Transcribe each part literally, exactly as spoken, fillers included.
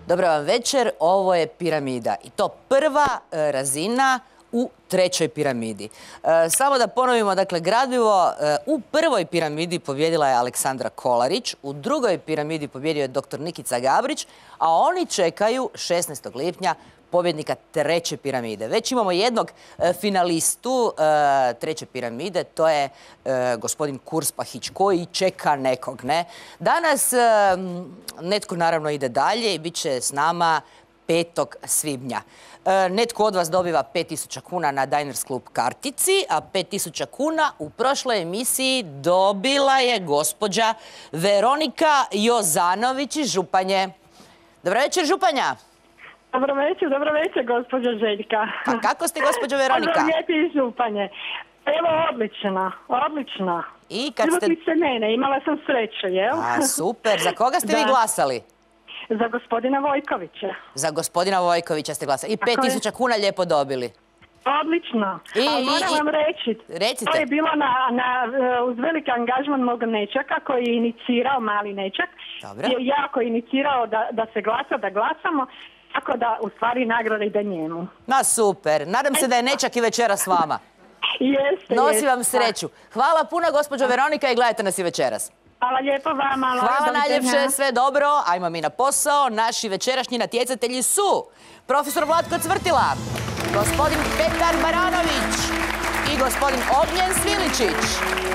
Dobar vam večer, ovo je piramida i to prva e, razina u trećoj piramidi. E, samo da ponovimo, dakle, gradivo, e, u prvoj piramidi pobjedila je Aleksandra Kolarić, u drugoj piramidi pobjedio je doktor Nikica Gabrić, a oni čekaju šesnaestog lipnja pobjednika treće piramide. Već imamo jednog e, finalistu e, treće piramide, to je e, gospodin Kurspahić, koji čeka nekog, ne? Danas e, netko naravno ide dalje i bit će s nama petog svibnja. E, netko od vas dobiva pet tisuća kuna na Diners Club kartici, a pet tisuća kuna u prošloj emisiji dobila je gospođa Veronika Jozanović iz Županje. Dobro večer, Županja. Dobro večer, dobro večer, gospođo Željka. Pa kako ste, gospođo Veronika? Dobro lijepi iz Županje. Evo, odlična, odlična. I kad ste... se mene, imala sam sreću, jel? A, super. Za koga ste Da. vi glasali? Za gospodina Vojkovića. Za gospodina Vojkovića ste glasali. I pet tisuća kuna lijepo dobili. Odlično. I- Ali i- moram i- vam reći, Recite. to je bilo na, na, uz veliki angažman mog nečaka koji je inicirao, mali nečak. Dobro. Je jako inicirao da, da se glasa, da glasamo. Tako da, u stvari, nagrada ide njemu. Ma super. Nadam se da je nečak i večeras s vama. Jeste, Nosi jeste. vam sreću. Hvala puno, gospođo Veronika, i gledajte nas i večeras. Hvala lijepo vama. Hvala doviđenja. najljepše, sve dobro. Ajmo mi na posao. Naši večerašnji natjecatelji su profesor Vlatko Cvrtila, gospodin Petar Baranović i gospodin Ognjen Sviličić.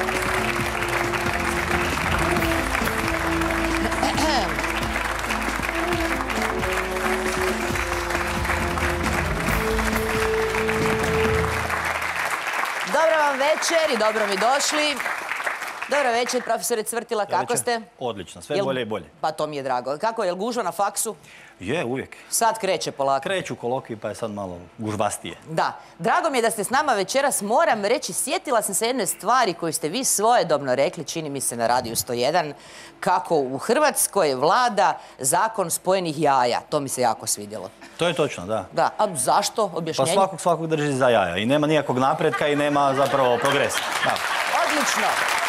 Dobro vam večer i dobro mi došli. Dobro večer, profesore Cvrtila, kako večer. ste? Odlično, sve Jel- bolje i bolje. Pa to mi je drago. Kako, je li gužva na faksu? Je, uvijek. Sad kreće polako. Kreću kolokvi pa je sad malo gužvastije. Da, drago mi je da ste s nama večeras. Moram reći, sjetila sam se jedne stvari koju ste vi svojedobno rekli, čini mi se na Radiju sto jedan, kako u Hrvatskoj vlada zakon spojenih jaja. To mi se jako svidjelo. To je točno, da. Da, a zašto? Pa Objašnjenje? svakog svakog drži za jaja i nema nikakvog napretka i nema zapravo progresa. Da. Odlično.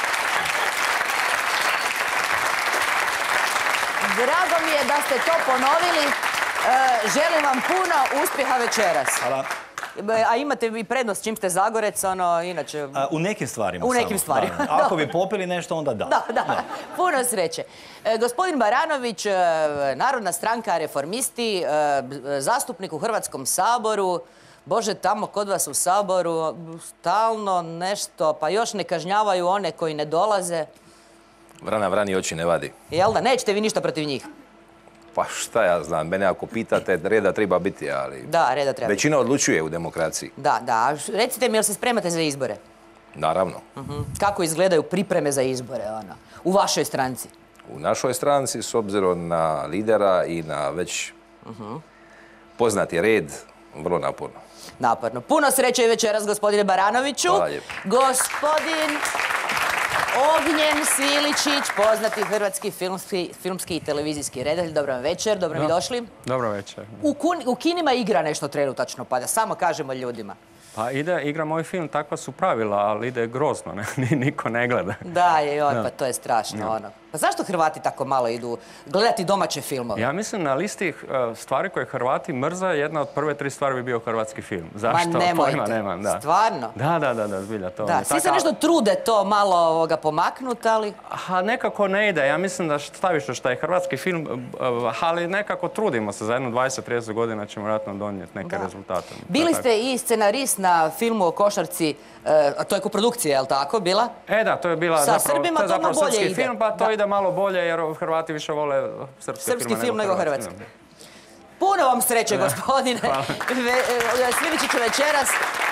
Drago mi je da ste to ponovili. E, želim vam puno uspjeha večeras. Hvala. A imate i prednost čim ste Zagorec, ono, inače... A, u nekim stvarima U nekim samo, stvarima. da. Ako bi popili nešto, onda da. Da, da, puno sreće. E, gospodin Baranović, e, Narodna stranka, Reformisti, e, b- zastupnik u Hrvatskom saboru. Bože, tamo kod vas u Saboru stalno nešto, pa još ne kažnjavaju one koji ne dolaze. Vrana vrani oči ne vadi. Jel da? Nećete vi ništa protiv njih? Pa šta ja znam, mene ako pitate, reda treba biti, ali Da, reda treba biti. većina odlučuje u demokraciji. Da, da. A š- Recite mi, jel se spremate za izbore? Naravno. Mhm. Kako izgledaju pripreme za izbore, ono, u vašoj stranci? U našoj stranci, s obzirom na lidera i na već poznati red, vrlo naporno. Naporno. Puno sreće i večeras, gospodine Baranoviću. Hvala lijepo. Gospodin Ognjen Sviličić, poznati hrvatski filmski, filmski i televizijski redatelj. Dobro vam večer, dobro mi došli. Dobro večer. U, kun- u kinima igra nešto trenutačno, pa da samo kažemo ljudima. Pa ide, igra moj film, takva su pravila, ali ide grozno, ne? Ni- niko ne gleda. Da, je, oj, pa to je strašno, ono. Pa zašto Hrvati tako malo idu gledati domaće filmove? Ja mislim na listi eh, stvari koje Hrvati mrze, jedna od prve tri stvari bi bio hrvatski film. Zašto? Ma nemojte. Pojma nemam, da. Stvarno? Da, da, da, da, zbilja to. Da, mi svi se taka- nešto trude to malo ovoga pomaknuti, ali... Ha, nekako ne ide. Ja mislim da staviš što je hrvatski film, eh, ali nekako trudimo se. Za jedno dvadeset do trideset godina ćemo vjerojatno donijeti neke Da. rezultate. Bili To je tako. ste i scenarist na filmu o košarci, e, a to je koprodukcija, je li tako, bila? E da, to je bila Sa zapravo, Srbima to je to zapravo bolje srpski ide. film, pa to Da. ide malo bolje jer Hrvati više vole srpski, Srpski film nego hrvatski. da. Puno vam sreće, gospodine Hvala. Ve- e, Sviličiću večeras.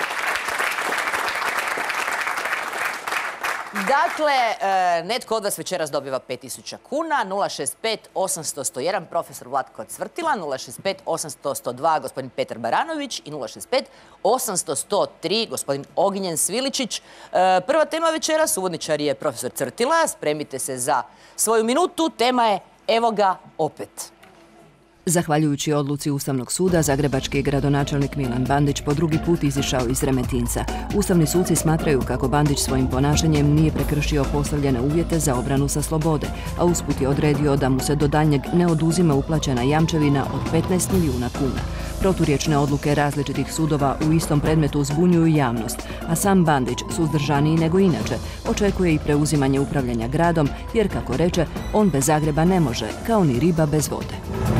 Dakle, e, netko od vas večeras dobiva pet tisuća kuna, nula šest pet osamsto sto jedan, profesor Vlatko Cvrtila, nula šest pet osamsto sto dva, gospodin Petar Baranović i nula šest pet osamsto sto tri, gospodin Ognjen Sviličić. E, Prva tema večeras, uvodničar je profesor Cvrtila, spremite se za svoju minutu, tema je Evo ga opet. Zahvaljujući odluci Ustavnog suda, zagrebački gradonačelnik Milan Bandić po drugi put izišao iz Remetinca. Ustavni suci smatraju kako Bandić svojim ponašanjem nije prekršio postavljene uvjete za obranu sa slobode, a usput je odredio da mu se do daljnjeg ne oduzima uplaćena jamčevina od petnaest milijuna kuna. Proturječne odluke različitih sudova u istom predmetu zbunjuju javnost, a sam Bandić, suzdržaniji nego inače, očekuje i preuzimanje upravljanja gradom, jer, kako reče, on bez Zagreba ne može, kao ni riba bez vode.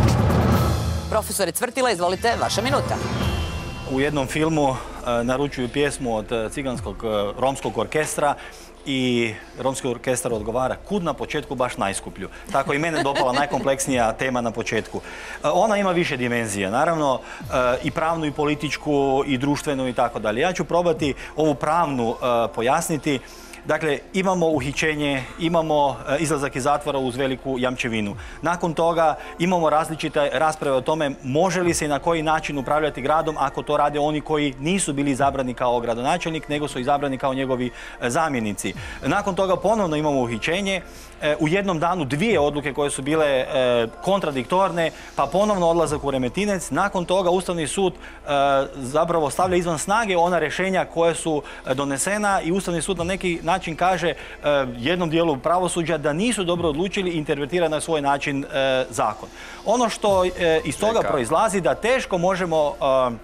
Profesore Cvrtila, izvolite, vaša minuta. U jednom filmu naručuju pjesmu od ciganskog romskog orkestra i romski orkestar odgovara kud na početku baš najskuplju. Tako i mene dopala najkompleksnija tema na početku. Ona ima više dimenzija, naravno i pravnu i političku i društvenu i tako dalje. Ja ću probati ovu pravnu pojasniti. Dakle, imamo uhićenje, imamo izlazak iz zatvora uz veliku jamčevinu. Nakon toga imamo različite rasprave o tome može li se i na koji način upravljati gradom ako to rade oni koji nisu bili izabrani kao gradonačelnik, nego su izabrani kao njegovi zamjenici. Nakon toga ponovno imamo uhićenje, u jednom danu dvije odluke koje su bile kontradiktorne, pa ponovno odlazak u Remetinec. Nakon toga Ustavni sud zapravo stavlja izvan snage ona rješenja koja su donesena i Ustavni sud na neki način kaže jednom dijelu pravosuđa da nisu dobro odlučili i interpretira na svoj način zakon. Ono što iz toga proizlazi da teško možemo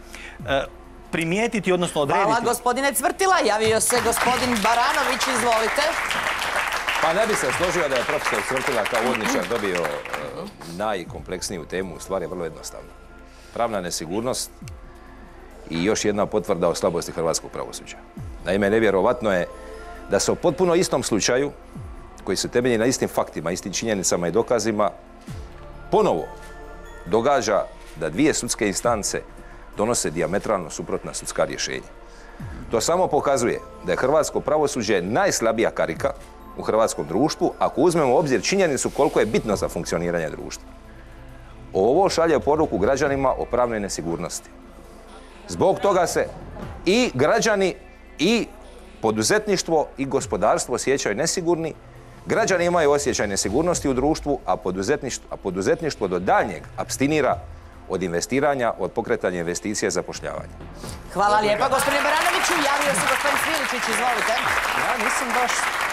primijetiti, odnosno odrediti. Hvala gospodine Cvrtila. Javio se gospodin Baranović, izvolite. Pa ne bi se složio da je profesor Cvrtila kao uvodničar dobio najkompleksniju temu. U stvari je vrlo jednostavno. Pravna nesigurnost i još jedna potvrda o slabosti hrvatskog pravosuđa. Naime, nevjerovatno je da se o potpuno istom slučaju, koji se temelji na istim faktima, istim činjenicama i dokazima, ponovo događa da dvije sudske instance donose dijametralno suprotna sudska rješenja. To samo pokazuje da je hrvatsko pravosuđe najslabija karika u hrvatskom društvu, ako uzmemo u obzir činjenicu koliko je bitno za funkcioniranje društva. Ovo šalje poruku građanima o pravnoj nesigurnosti. Zbog toga se i građani i poduzetništvo i gospodarstvo osjećaju nesigurni, građani imaju osjećaj nesigurnosti u društvu, a poduzetništvo, a poduzetništvo do daljnjeg apstinira od investiranja, od pokretanja investicija i zapošljavanja. Hvala lijepa, gospodine Baranoviću. Javio se gospodin Sviličić, izvolite. Ja nisam baš...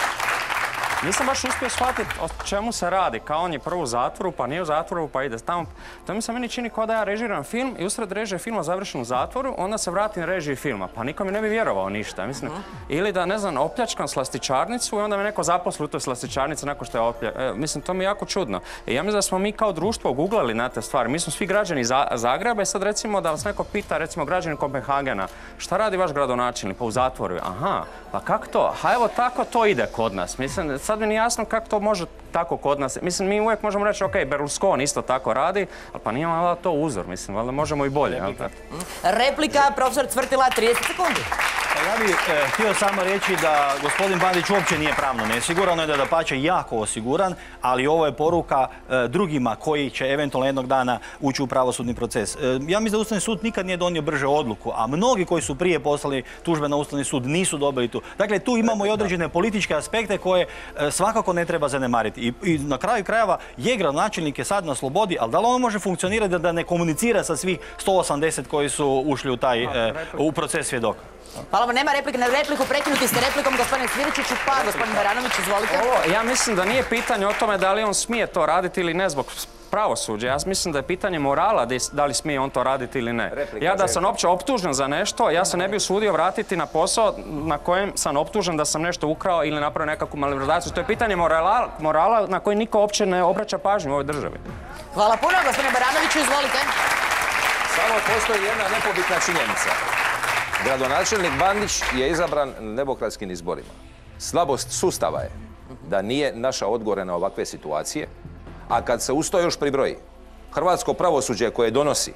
Nisam baš uspio shvatiti o čemu se radi. Kao on je prvo u zatvoru, pa nije u zatvoru, pa ide tamo. To mi se meni čini kao da ja režiram film i usred režije filma završen u zatvoru, onda se vratim na režiji filma. Pa niko mi ne bi vjerovao ništa. Mislim, ili da, ne znam, opljačkam slastičarnicu i onda me neko zaposli u toj slastičarnici nakon što je opljačkam. Mislim, to mi je jako čudno. I ja mislim da smo mi kao društvo googlali na te stvari. Mi smo svi građani Zagreba i sad recimo da vas neko pita, recimo građani Kopenhagena, šta radi vaš gradonačelnik? Pa u zatvoru. Aha, pa kako to? Ha, evo tako to ide kod nas. Mislim, sad mi nije jasno kako to može tako kod nas. Mislim, mi uvijek možemo reći, ok, Berlusconi isto tako radi, ali pa nije valjda to uzor, mislim, valjda možemo i bolje. Replika, Replika profesor Cvrtila, trideset sekundi. Ja bih e, htio samo reći da gospodin Bandić uopće nije pravno nesiguran, je da dapače jako osiguran, ali ovo je poruka e, drugima koji će eventualno jednog dana ući u pravosudni proces. E, ja mislim da Ustavni sud nikad nije donio brže odluku, a mnogi koji su prije poslali tužbe na Ustavni sud nisu dobili tu. Dakle, tu imamo i određene političke aspekte koje e, svakako ne treba zanemariti. I, i na kraju krajeva je gradonačelnik je sad na slobodi, ali da li on može funkcionirati da, da ne komunicira sa svih sto osamdeset koji su ušli u taj e, u proces svjedoka? Hvala vam, nema replike na repliku, prekinuti ste replikom gospodine Sviličiću, pa gospodin Baranović, izvolite. Ovo, ja mislim da nije pitanje o tome da li on smije to raditi ili ne zbog pravosuđa. Ja mislim da je pitanje morala da li smije on to raditi ili ne. Ja da sam opće optužen za nešto, ja se ne bi usudio vratiti na posao na kojem sam optužen da sam nešto ukrao ili napravio nekakvu malverzaciju. To je pitanje morala, morala na koji niko opće ne obraća pažnju u ovoj državi. Hvala puno, gospodine Baranoviću, izvolite. Samo postoji jedna nepobitna činjenica. Gradonačelnik Bandić je izabran na demokratskim izborima. Slabost sustava je da nije našao odgovore na ovakve situacije, a kad se uz to još pribroji hrvatsko pravosuđe koje donosi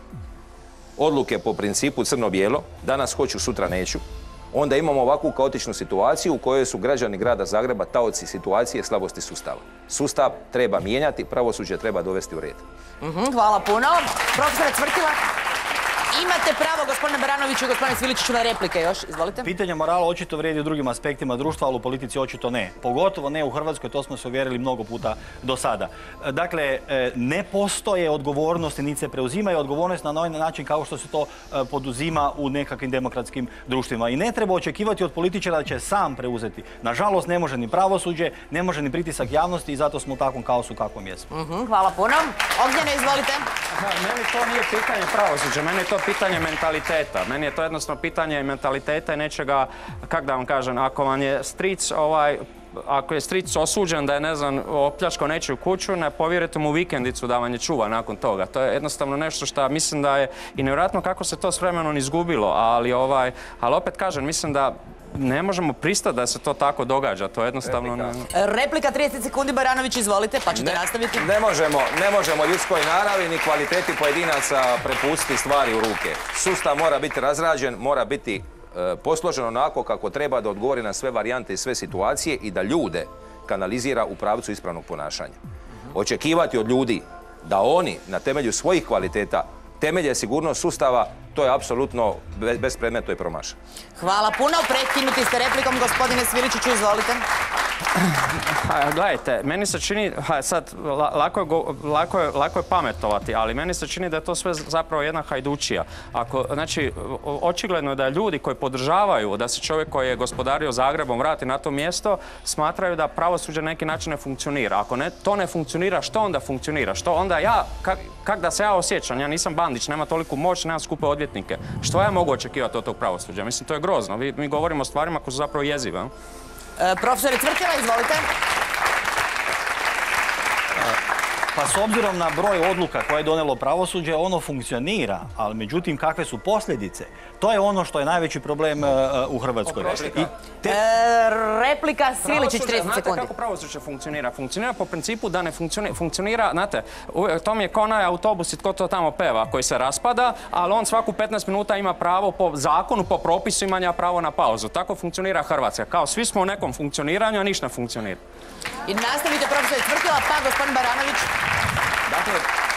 odluke po principu crno-bijelo, danas hoću, sutra neću, onda imamo ovakvu kaotičnu situaciju u kojoj su građani grada Zagreba taoci situacije slabosti sustava. Sustav treba mijenjati, pravosuđe treba dovesti u red. Mm-hmm, hvala puno. Profesore Cvrtila. Imate pravo, gospodine Baranoviću i gospodine Sviličiću, na replike još. Izvolite. Pitanje morala očito vrijedi u drugim aspektima društva, ali u politici očito ne. Pogotovo ne u Hrvatskoj, to smo se uvjerili mnogo puta do sada. Dakle, ne postoje odgovornosti, niti se preuzimaju odgovornost na ovaj način kao što se to poduzima u nekakvim demokratskim društvima. I ne treba očekivati od političara da će sam preuzeti. Nažalost, ne može ni pravosuđe, ne može ni pritisak javnosti i zato smo u takvom kaosu kakvom jesmo. Hvala puno. Ognjene, izvolite. Meni to nije pitanje pravosuđa, meni je to pitanje mentaliteta. Meni je to jednostavno pitanje mentaliteta i nečega, kak da vam kažem, ako vam je stric ovaj, ako je stric osuđen da je, ne znam, opljačkao nečiju kuću, ne povjerite mu vikendicu da vam je čuva nakon toga. To je jednostavno nešto što mislim da je i nevjerojatno kako se to s vremenom izgubilo, ali ovaj, ali opet kažem, mislim da ne možemo pristati da se to tako događa, to je jednostavno... Replika, Replika trideset sekundi, Baranović, izvolite, pa ćete ne, nastaviti. Ne možemo, ne možemo ljudskoj naravi ni kvaliteti pojedinaca prepustiti stvari u ruke. Sustav mora biti razrađen, mora biti e, posložen onako kako treba da odgovori na sve varijante i sve situacije i da ljude kanalizira u pravcu ispravnog ponašanja. Očekivati od ljudi da oni na temelju svojih kvaliteta temelje sigurnost sustava, to je apsolutno bespredmetno i promašaj. Hvala puno. Prekinuti ste replikom, gospodine Sviličiću, izvolite. Gledajte, meni se čini, sad, lako je, lako, je, lako je pametovati, ali meni se čini da je to sve zapravo jedna hajdučija. Ako, znači, očigledno je da ljudi koji podržavaju da se čovjek koji je gospodario Zagrebom vrati na to mjesto, smatraju da pravosuđe na neki način ne funkcionira. Ako ne, to ne funkcionira, što onda funkcionira? Što onda ja, kak, kak da se ja osjećam? Ja nisam Bandić, nema toliku moć, nemam skupe odvjetnike. Što ja mogu očekivati od tog pravosuđa? Mislim, to je grozno. Mi, mi govorimo o stvarima koje su zapravo jezive. E, profesore Cvrtila, izvolite. Pa s obzirom na broj odluka koje je donijelo pravosuđe, ono funkcionira, ali međutim kakve su posljedice, to je ono što je najveći problem uh, u Hrvatskoj. I te... e, replika Sviličić, trideset sekundi. Znate kako pravosuđe funkcionira? Funkcionira po principu da ne funkcionira, funkcionira, znate, to mi je kao onaj autobus i tko to tamo peva, koji se raspada, ali on svaku petnaest minuta ima pravo po zakonu, po propisu imanja pravo na pauzu. Tako funkcionira Hrvatska. Kao svi smo u nekom funkcioniranju, a ništa ne funkcionira. I nastavite, profesor Cvrtila, pa gospodin Baranović. Dakle,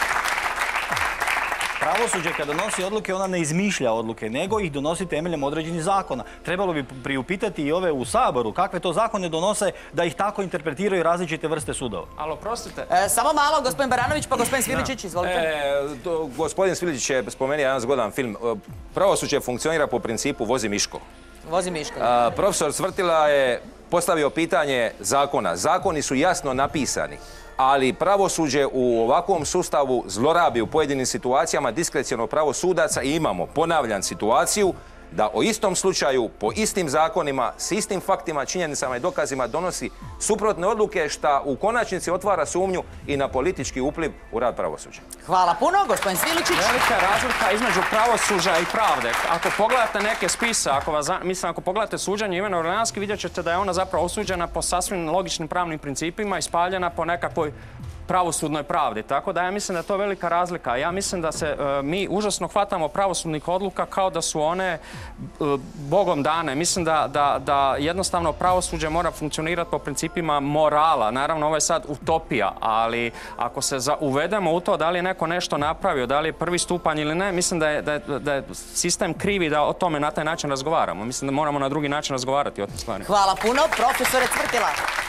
pravosuđe kada donosi odluke, ona ne izmišlja odluke, nego ih donosi temeljem određenih zakona. Trebalo bi priupitati i ove u Saboru kakve to zakone donose da ih tako interpretiraju različite vrste sudova. Ali oprostite. E, samo malo, gospodin Baranović, pa gospodin Sviličić, izvolite. E, to, gospodin Sviličić je spomenuo jedan zgodan film. Pravosuđe funkcionira po principu vozi Miško. Vozi Miško. A, profesor Cvrtila je postavio pitanje zakona. Zakoni su jasno napisani, ali pravosuđe u ovakvom sustavu zlorabi u pojedinim situacijama diskreciono pravo sudaca i imamo, ponavljam, situaciju da o istom slučaju, po istim zakonima, s istim faktima, činjenicama i dokazima donosi suprotne odluke što u konačnici otvara sumnju i na politički upliv u rad pravosuđa. Hvala puno, gospodin Sviličić. Velika razlika između pravosuđa i pravde. Ako pogledate neke spise, ako vas, mislim, ako pogledate suđenje Ivane Orleanski, vidjet ćete da je ona zapravo osuđena po sasvim logičnim pravnim principima i spaljena po nekakvoj pravosudnoj pravdi. Tako da ja mislim da je to velika razlika. Ja mislim da se e, mi užasno hvatamo pravosudnih odluka kao da su one e, Bogom dane. Mislim da, da, da jednostavno pravosuđe mora funkcionirati po principima morala. Naravno, ovo je sad utopija, ali ako se za, uvedemo u to da li je neko nešto napravio, da li je prvi stupanj ili ne, mislim da je, da je, da je sistem krivi da o tome na taj način razgovaramo. Mislim da moramo na drugi način razgovarati o tim stvarima. Hvala puno. Profesore Cvrtila.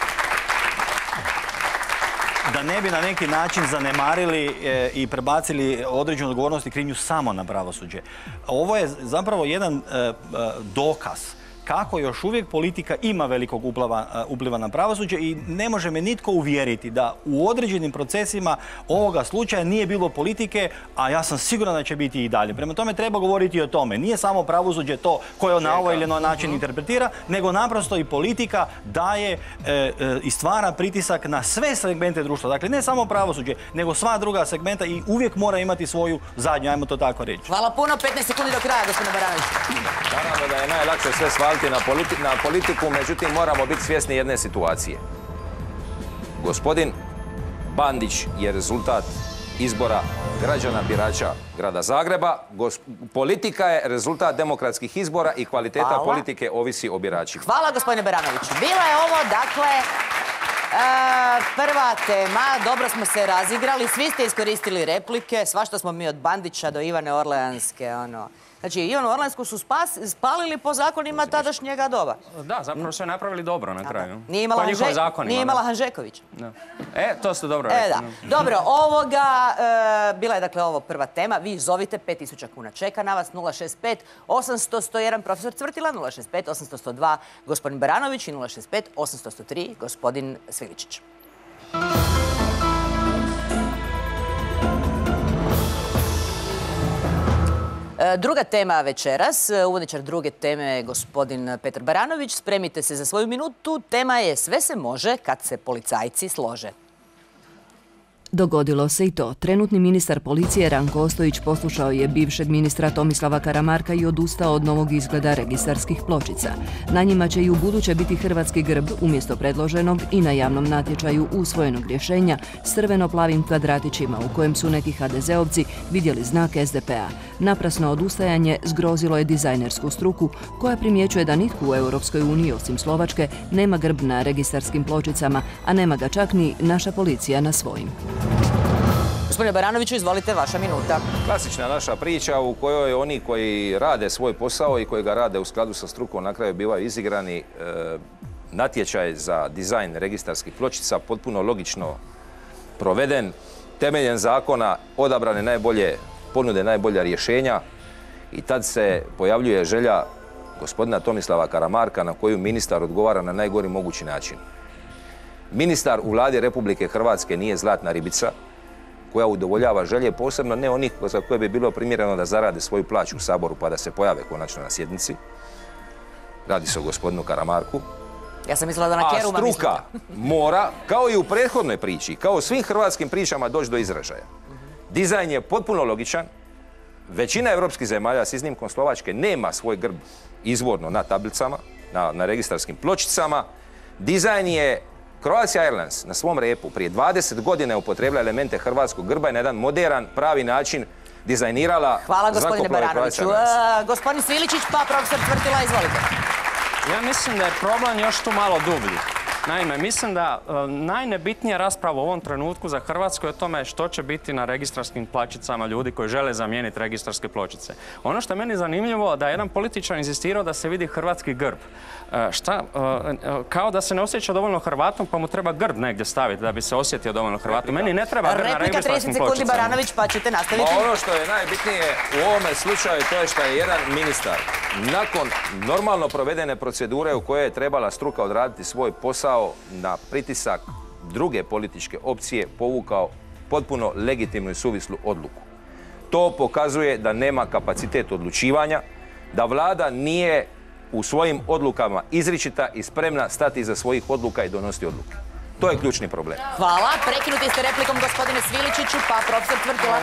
Da ne bi na neki način zanemarili e, i prebacili određenu odgovornost i krivnju samo na pravosuđe. Ovo je zapravo jedan e, e, dokaz kako još uvijek politika ima velikog upliva, upliva na pravosuđe i ne može me nitko uvjeriti da u određenim procesima ovoga slučaja nije bilo politike, a ja sam siguran da će biti i dalje. Prema tome treba govoriti o tome. Nije samo pravosuđe to koje na ovaj ili na način interpretira, nego naprosto i politika daje e, e, i stvara pritisak na sve segmente društva. Dakle, ne samo pravosuđe, nego sva druga segmenta i uvijek mora imati svoju zadnju, ajmo to tako reći. Hvala puno. petnaest sekundi do kraja, gospodine Baranović. Naravno da je najlakše sve svaliti Na, politi na politiku, međutim moramo biti svjesni jedne situacije. Gospodin Bandić je rezultat izbora građana birača grada Zagreba. Gos politika je rezultat demokratskih izbora i kvaliteta Hvala. politike ovisi o biračima. Hvala, gospodine Baranoviću. Bila je ovo, dakle, Prva tema, dobro smo se razigrali, svi ste iskoristili replike, svašta smo mi od Bandića do Ivane Orleanske, ono... Znači, Ivanu Orleansku su spalili po zakonima tadašnjega doba. Da, zapravo su je napravili dobro na kraju. Nije imala Hanžeković. E, to ste dobro rekli. E, da. Dobro, ovoga, bila je dakle ovo prva tema. Vi zovite, pet tisuća kuna čeka na vas, nula šest pet osamsto sto jedan profesor Cvrtila, nula šest pet osamsto sto dva gospodin Baranović i nula šest pet osamsto sto tri gospodin Sviličić. Druga tema večeras, uvodničar druge teme gospodin Petar Baranović. Spremite se za svoju minutu. Tema je sve se može kad se policajci slože. Dogodilo se i to. Trenutni ministar policije Ranko Ostojić poslušao je bivšeg ministra Tomislava Karamarka i odustao od novog izgleda registarskih pločica. Na njima će i u buduće biti hrvatski grb umjesto predloženog i na javnom natječaju usvojenog rješenja s crveno-plavim kvadratićima u kojem su neki ha de zeovci vidjeli znak es de pe a. Naprasno odustajanje zgrozilo je dizajnersku struku koja primjećuje da nitko u Europskoj uniji osim Slovačke nema grb na registarskim pločicama, a nema ga čak ni naša policija na svojim. Gospodine Baranoviću, izvolite, vaša minuta. Klasična naša priča u kojoj oni koji rade svoj posao i koji ga rade u skladu sa strukom na kraju bivaju izigrani. E, natječaj za dizajn registarskih pločica potpuno logično proveden, temeljem zakona odabrane najbolje ponude, najbolja rješenja i tad se pojavljuje želja gospodina Tomislava Karamarka na koju ministar odgovara na najgori mogući način. Ministar u vladi Republike Hrvatske nije zlatna ribica koja udovoljava želje, posebno ne onih za koje bi bilo primjereno da zarade svoju plaću u Saboru pa da se pojave konačno na sjednici. Radi se o gospodinu Karamarku. Ja sam mislila da na Keruma mislite. A struka mora, kao i u prethodnoj priči, kao u svim hrvatskim pričama, doći do izražaja. Dizajn je potpuno logičan. Većina evropskih zemalja, s iznimkom Slovačke, nema svoj grb izvorno na tablicama, na, na registarskim pločicama. Dizajn je Croatia Airlines na svom repu prije dvadeset godina upotrebila elemente hrvatskog grba i na jedan modern, pravi način dizajnirala. Hvala gospodine Baranoviću. Gospodin Sviličić pa profesor Cvrtila, izvolite. Ja mislim da je problem još tu malo dublji. Naime, mislim da e, najnebitnija rasprava u ovom trenutku za Hrvatsku je o tome što će biti na registarskim pločicama ljudi koji žele zamijeniti registarske pločice. Ono što je meni zanimljivo da je jedan političar insistirao da se vidi hrvatski grb. E, šta, e, kao da se ne osjeća dovoljno Hrvatom pa mu treba grb negdje staviti da bi se osjetio dovoljno Hrvatom. Meni ne treba grb na registarskim pločicama. Replika trideset sekundi Baranović pa ćete nastaviti. Ma ono što je najbitnije u ovome slučaju to je što je jedan ministar nakon normalno provedene procedure u kojoj je trebala struka odraditi svoj posao na pritisak druge političke opcije povukao potpuno legitimnu i suvislu odluku. To pokazuje da nema kapacitet odlučivanja, da vlada nije u svojim odlukama izričita i spremna stati iza svojih odluka i donositi odluke. To je ključni problem. Hvala. Prekinuti ste replikom gospodine Sviličiću, pa profesor Cvrtila.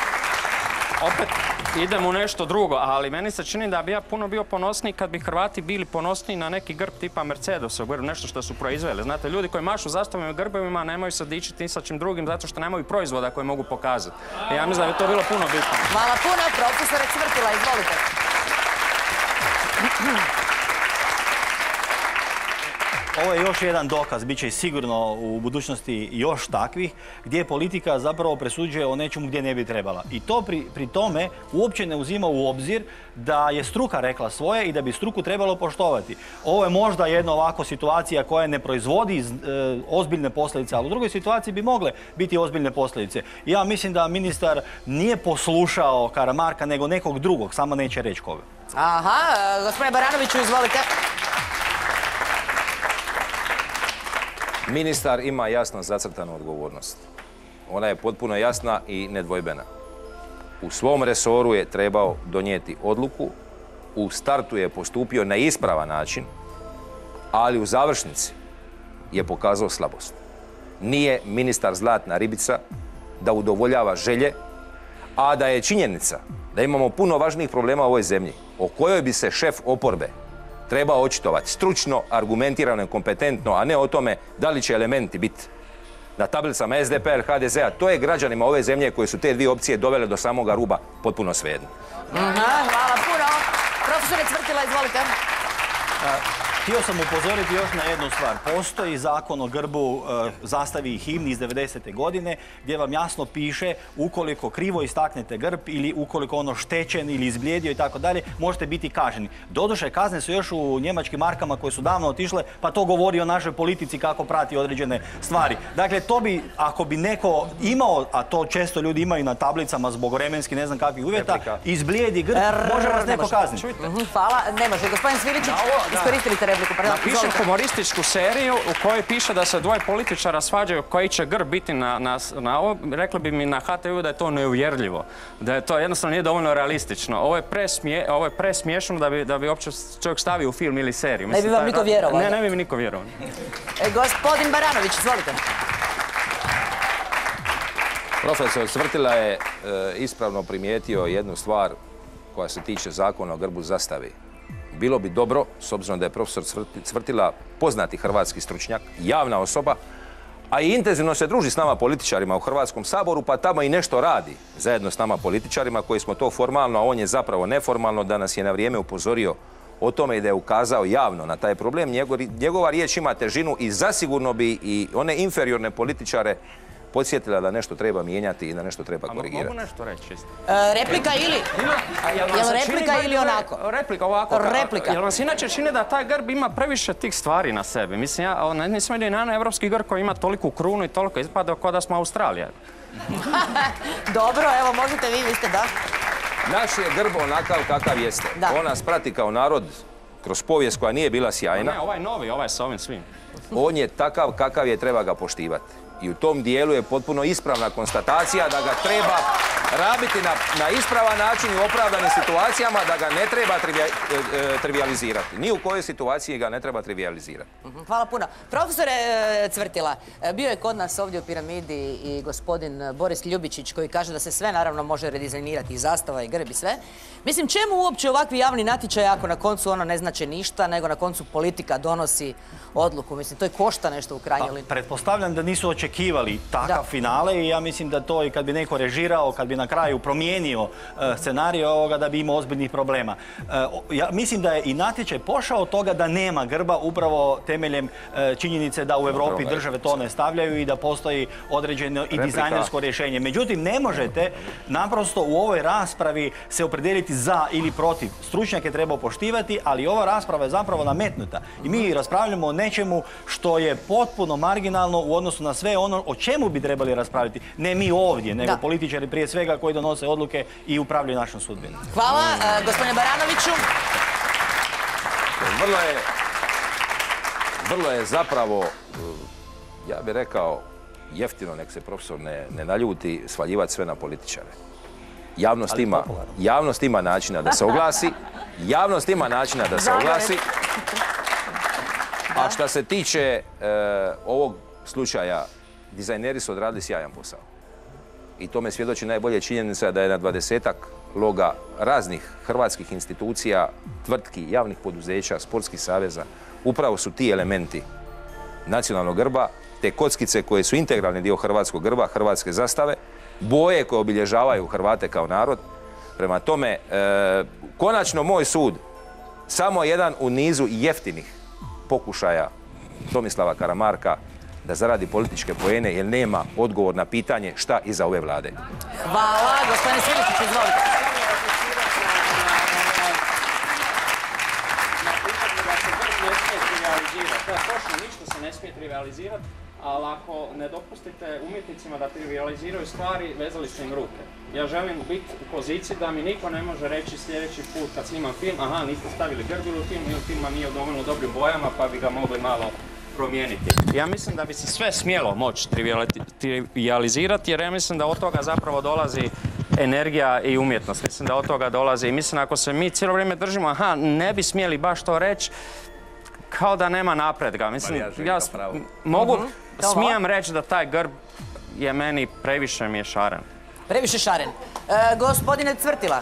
Opet idem u nešto drugo, ali meni se čini da bi ja puno bio ponosniji kad bi Hrvati bili ponosniji na neki grb tipa Mercedesa, nešto što su proizveli. Znate, ljudi koji mašu zastavama i grbovima nemaju se dičiti ni sa čim drugim zato što nemaju proizvoda koje mogu pokazati. I ja mislim da bi to bilo puno bitno. Hvala puno, profesore Cvrtila, izvolite. Ovo je još jedan dokaz, bit će sigurno u budućnosti još takvih, gdje politika zapravo presuđuje o nečemu gdje ne bi trebala. I to pri, pri tome uopće ne uzima u obzir da je struka rekla svoje i da bi struku trebalo poštovati. Ovo je možda jedna ovako situacija koja ne proizvodi e, ozbiljne posljedice, ali u drugoj situaciji bi mogle biti ozbiljne posljedice. Ja mislim da ministar nije poslušao Karamarka, nego nekog drugog, samo neće reći koga. Aha, gospodine Baranoviću, izvolite. Ministar ima jasno zacrtanu odgovornost. Ona je potpuno jasna i nedvojbena. U svom resoru je trebao donijeti odluku, u startu je postupio na ispravan način, ali u završnici je pokazao slabost. Nije ministar zlatna ribica da udovoljava želje, a da je činjenica da imamo puno važnijih problema u ovoj zemlji, o kojoj bi se šef oporbe treba očitovati stručno, argumentirano i kompetentno, a ne o tome da li će elementi biti na tablicama es de pe a ili ha de ze a. To je građanima ove zemlje koji su te dvije opcije dovele do samoga ruba potpuno svejedno. Aha, hvala puno. Profesore Cvrtila, izvolite. htio sam upozoriti još na jednu stvar. Postoji zakon o grbu, e, zastavi i himni iz devedesete godine gdje vam jasno piše ukoliko krivo istaknete grb ili ukoliko ono štećen ili izblijedio i tako dalje, možete biti kažnjeni. Doduše, kazne su još u njemačkim markama koje su davno otišle, pa to govori o našoj politici kako prati određene stvari. Dakle, to bi, ako bi neko imao, a to često ljudi imaju na tablicama zbog vremenski ne znam kakvih uvjeta, izblijedi grb, može vas neko kazniti. Hvala, ne može. Gospodin Sviličić, iskoristili ste repliku. Napišem humorističku seriju u kojoj piše da se dvoje političara svađaju koji će grb biti na ovo. Rekli bi mi na ha te u da je to neuvjerljivo. Da je to jednostavno nije dovoljno realistično. Ovo je presmiješno da bi uopće čovjek stavio u film ili seriju. Ne bi vam niko vjerovao? Ne, ne bi mi niko vjerovao. Gospodin Baranović, izvolite. Profesor Cvrtila je ispravno primijetio jednu stvar koja se tiče zakona o grbu zastave. Bilo bi dobro, s obzirom da je profesor Cvrtila poznati hrvatski stručnjak, javna osoba, a i intenzivno se druži s nama političarima u Hrvatskom saboru, pa tamo i nešto radi zajedno s nama političarima koji smo to formalno, a on je zapravo neformalno, da nas je na vrijeme upozorio o tome i da je ukazao javno na taj problem. Njegova riječ ima težinu i zasigurno bi i one inferiorne političare podsjetila da nešto treba mijenjati i da nešto treba korigirati. Mogu nešto reći čisto? Replika ili? Jel replika ili onako? Replika ovako. Replika. Jel vam se inače čini da taj grb ima previše tih stvari na sebi? Mislim, ja nisam vidio na evropski grb koji ima toliku krunu i toliko ispada kao da smo Australija. Dobro, evo možete vi, vi ste da. Naš je grb onakav kakav jeste. On nas prati kao narod kroz povijest koja nije bila sjajna. Ne, ovaj novi, ovaj sa ovim svim. On je takav kakav je, treba ga poštivati. I u tom dijelu je potpuno ispravna konstatacija da ga treba rabiti na ispravan način i u opravdanim situacijama, da ga ne treba trivializirati. Ni u kojoj situaciji ga ne treba trivializirati. Hvala puno. Profesore Cvrtila, bio je kod nas ovdje u Piramidi i gospodin Boris Ljubičić koji kaže da se sve naravno može redizajnirati, i zastava i grb i sve. Mislim, čemu uopće ovakvi javni natječaj ako na koncu ono ne znači ništa, nego na koncu politika donosi odluku? Mislim, to je košta nešto u krajnjoj liniji. Pretpostavljam da nisu očekivali takav finale i ja mislim da to i kad bi neko režirao, kad bi na kraju promijenio scenarij ovoga, da bi imao ozbiljnih problema. Ja mislim da je i natječaj pošao od toga da nema grba upravo temeljem činjenice da u Europi države to ne stavljaju i da postoji određeno i dizajnersko rješenje. Međutim, ne možete naprosto u ovoj raspravi se opredijeliti za ili protiv. Stručnjake treba poštivati, ali ova rasprava je zapravo nametnuta. I mi raspravljamo o nečemu što je potpuno marginalno u odnosu na sve ono o čemu bi trebali raspraviti. Ne mi ovdje, nego političari prije svega koji donose odluke i upravljaju našom sudbinom. Hvala, gospodine Baranoviću. Vrlo je, vrlo je zapravo, ja bih rekao, jeftino, nek se profesor ne, ne naljuti, svaljivati sve na političare. Javnost ima, javnost ima načina da se oglasi, javnost ima načina da se oglasi. A što se tiče e, ovog slučaja, dizajneri su odradili sjajan posao. I tome svjedoči najbolje činjenica da je na dvadesetak loga raznih hrvatskih institucija, tvrtki, javnih poduzeća, sportskih saveza, upravo su ti elementi nacionalnog grba, te kockice koje su integralni dio hrvatskog grba, hrvatske zastave, boje koje obilježavaju Hrvate kao narod. Prema tome, e, konačno moj sud, samo jedan u nizu jeftinih pokušaja Tomislava Karamarka da zaradi političke poene jer nema odgovor na pitanje šta iza ove vlade. Hvala, gospodine Sviličić, izvolite. To je točno, ništa se ne smije trivializirati, ali ako ne dopustite umjetnicima da trivializiraju stvari, vezali ste im ruke. Ja želim biti u poziciji da mi niko ne može reći sljedeći put kad snimam film, aha, niste stavili grbil u film, ili filma nije u dovoljno dobrim bojama, pa bi ga mogli malo promijeniti. Ja mislim da bi se sve smjelo moći trivializirati, jer ja mislim da od toga zapravo dolazi energija i umjetnost. Mislim da od toga dolazi i mislim ako se mi cijelo vrijeme držimo, aha, ne bi smjeli baš to reći, kao da nema napretka. Mislim, ja mogu, smijem reći da taj grb je meni previše mi je šaren. Previše šaren. Gospodine Cvrtila.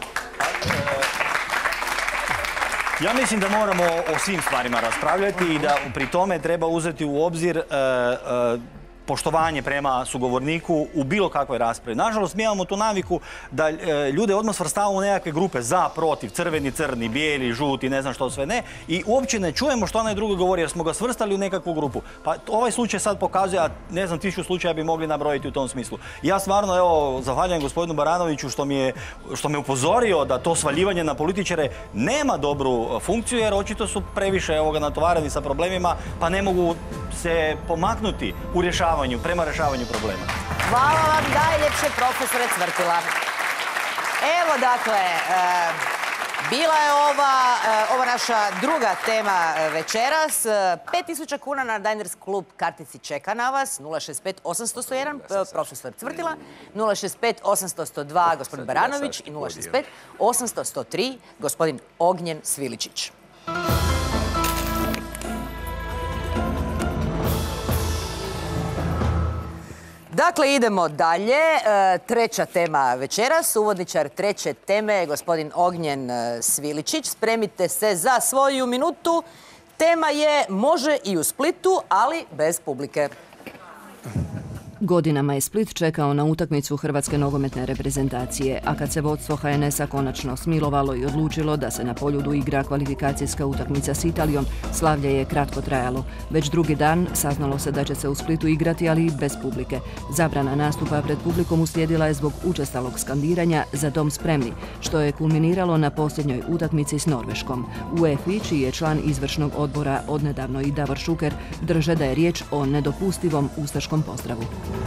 Ja mislim da moramo o svim stvarima raspravljati i da pri tome treba uzeti u obzir poštovanje prema sugovorniku u bilo kakvoj raspravi. Nažalost, mi imamo tu naviku da e, ljude odmah svrstavamo u nekakve grupe za, protiv, crveni, crni, bijeli, žuti, ne znam što sve ne, i uopće ne čujemo što onaj drugi govori jer smo ga svrstali u nekakvu grupu. Pa ovaj slučaj sad pokazuje, a ne znam, tisuću slučaja bi mogli nabrojiti u tom smislu. Ja stvarno, evo, zahvaljujem gospodinu Baranoviću što mi je, što me upozorio da to svaljivanje na političare nema dobru funkciju, jer očito su previše ovoga natovareni sa problemima, pa ne mogu se pomaknuti u rješavanju, prema rješavanju problema. Hvala vam najljepše, profesore Cvrtila. Evo, dakle, e, bila je ova, e, ova naša druga tema večeras. pet tisuća kuna na Diners Club kartici čeka na vas. nula šest pet osam zero zero jedan, profesor Cvrtila. nula šest pet osam zero zero dva, gospodin Baranović. I nula šest pet osam zero zero tri, gospodin Ognjen Sviličić. Dakle, idemo dalje. E, treća tema večeras. Uvodničar treće teme je gospodin Ognjen Sviličić. Spremite se za svoju minutu. Tema je može i u Splitu, ali bez publike. Godinama je Split čekao na utakmicu hrvatske nogometne reprezentacije, a kad se vodstvo ha en es-a konačno smilovalo i odlučilo da se na Poljudu igra kvalifikacijska utakmica s Italijom, slavlje je kratko trajalo. Već drugi dan saznalo se da će se u Splitu igrati, ali bez publike. Zabrana nastupa pred publikom uslijedila je zbog učestalog skandiranja "Za dom spremni", što je kulminiralo na posljednjoj utakmici s Norveškom. U e ef i, čiji je član izvršnog odbora odnedavno i Davor Šuker, drže da je riječ o nedopustivom ustaškom pozdravu.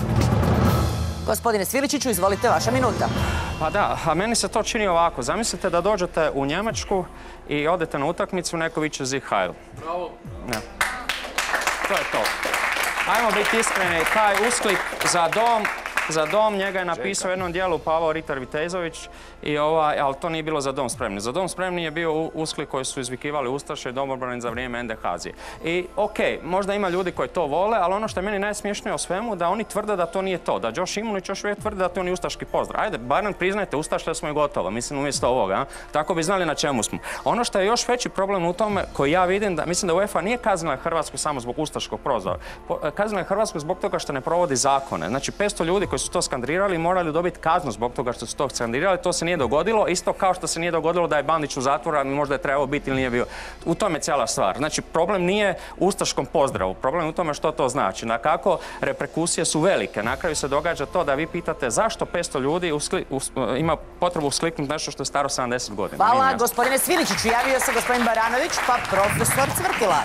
Gospodine Sviličiću, izvolite, vaša minuta. Pa da, a meni se to čini ovako. Zamislite da dođete u Njemačku i odete na utakmicu, neko viče Sieg Heil. Bravo. Ne. To je to. Ajmo biti iskreni, taj usklik za dom, za dom njega je napisao u jednom dijelu Pavao Ritar Vitezović, i ovaj, ali to nije bilo Za dom spremni. Za dom spremni je bio usklik koji su izvikivali ustaše i domobrani za vrijeme en de ha-zije. I okej, možda ima ljudi koji to vole, ali ono što je meni najsmiješnije o svemu, da oni tvrde da to nije to. Da Josh Imunić još uvijek tvrde da to nije ustaški pozdrav. Ajde, barem priznajte ustaše smo i gotovo, mislim umjesto ovoga. A? Tako bi znali na čemu smo. Ono što je još veći problem u tome koji ja vidim, da mislim da UEFA nije kaznila Hrvatsku samo zbog ustaškog pozdrava. Kaznila je Hrvatsku zbog toga što ne provodi zakone. Znači, petsto ljudi koji su to skandirali morali dobiti kaznu zbog toga što su to skandirali. To se nije dogodilo, isto kao što se nije dogodilo da je Bandić u zatvoru, a možda je trebao biti ili nije bio. U tome je cijela stvar. Znači, problem nije u ustaškom pozdravu, problem je u tome što to znači. Na kako reperkusije su velike. Na kraju se događa to da vi pitate zašto petsto ljudi uskli, us, ima potrebu uskliknuti nešto što je staro sedamdeset godina. Hvala, gospodine Sviličiću. Javio se gospodin Baranović, pa profesor Cvrtila.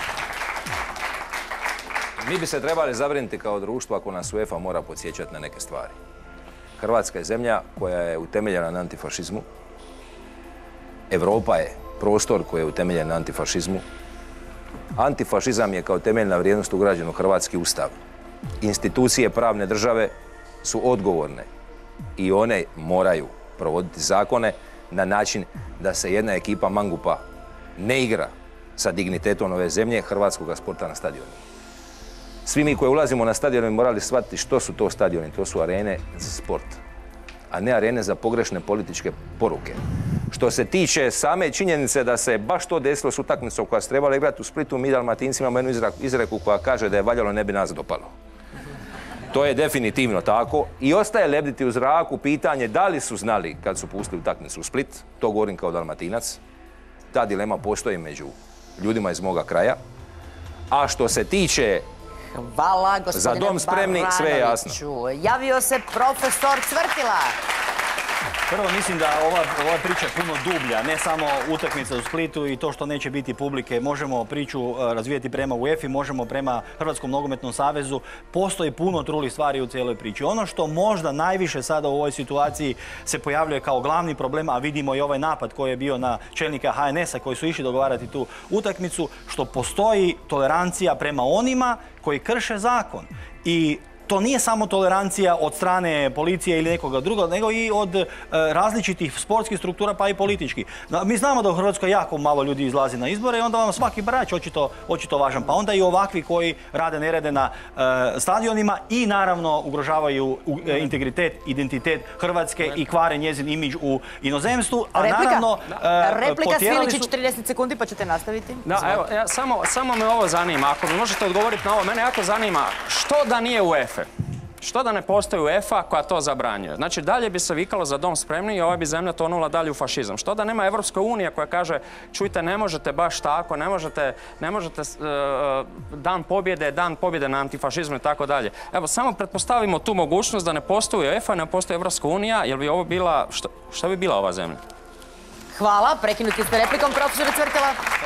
Mi bi se trebali zabrinuti kao društvo ako nas UEFA mora podsjećati na neke stvari. Hrvatska je zemlja koja je utemeljena na antifašizmu. Europa je prostor koji je utemeljen na antifašizmu. Antifašizam je kao temeljna vrijednost ugrađen u hrvatski ustav. Institucije pravne države su odgovorne i one moraju provoditi zakone na način da se jedna ekipa mangupa ne igra sa dignitetom ove zemlje, hrvatskog sporta na stadionu. Svi mi koji ulazimo na stadion bi morali shvatiti što su to stadioni. To su arene za sport, a ne arene za pogrešne političke poruke. Što se tiče same činjenice da se baš to desilo s utakmicom koja se trebala igrati u Splitu, mi Dalmatinci imamo jednu izreku koja kaže da je valjalo ne bi nas dopalo. To je definitivno tako i ostaje lebditi u zraku pitanje da li su znali kad su pustili utakmicu u Split, to govorim kao Dalmatinac. Ta dilema postoji među ljudima iz moga kraja. A što se tiče Hvala, gospodine Za dom spremni, sve je jasno. Javio se profesor Cvrtila. Prvo, mislim da ova, ova priča je puno dublja, ne samo utakmica u Splitu i to što neće biti publike. Možemo priču razvijeti prema UEFA, možemo prema Hrvatskom nogometnom savezu. Postoji puno trulih stvari u cijeloj priči. Ono što možda najviše sada u ovoj situaciji se pojavljuje kao glavni problem, a vidimo i ovaj napad koji je bio na čelnika ha en es-a koji su išli dogovarati tu utakmicu, što postoji tolerancija prema onima koji krše zakon. I to nije samo tolerancija od strane policije ili nekoga drugog, nego i od e, različitih sportskih struktura, pa i političkih. Mi znamo da u Hrvatskoj jako malo ljudi izlazi na izbore i onda vam svaki barač očito, očito važan. Pa onda i ovakvi koji rade nerede na e, stadionima i naravno ugrožavaju u, e, integritet, identitet Hrvatske i kvare njezin imidž u inozemstvu. A Replika, naravno, e, Replika Sviličić, su... četrdeset sekundi pa ćete nastaviti. Da, evo, ja, samo, samo me ovo zanima. Ako mi možete odgovoriti na ovo, mene jako zanima što da nije UEFA. UEFA. Što da ne postoji UEFA koja to zabranjuje? Znači, dalje bi se vikalo za dom spremni i ova bi zemlja tonula dalje u fašizam. Što da nema Evropska unija koja kaže, čujte, ne možete baš tako, ne možete, ne možete uh, dan pobjede, dan pobjede na antifašizmu i tako dalje. Evo, samo pretpostavimo tu mogućnost da ne postoji UEFA, ne postoji Evropska unija, jer bi ovo bila, što, što bi bila ova zemlja? Hvala, prekinuti ste replikom, profesore Cvrtila.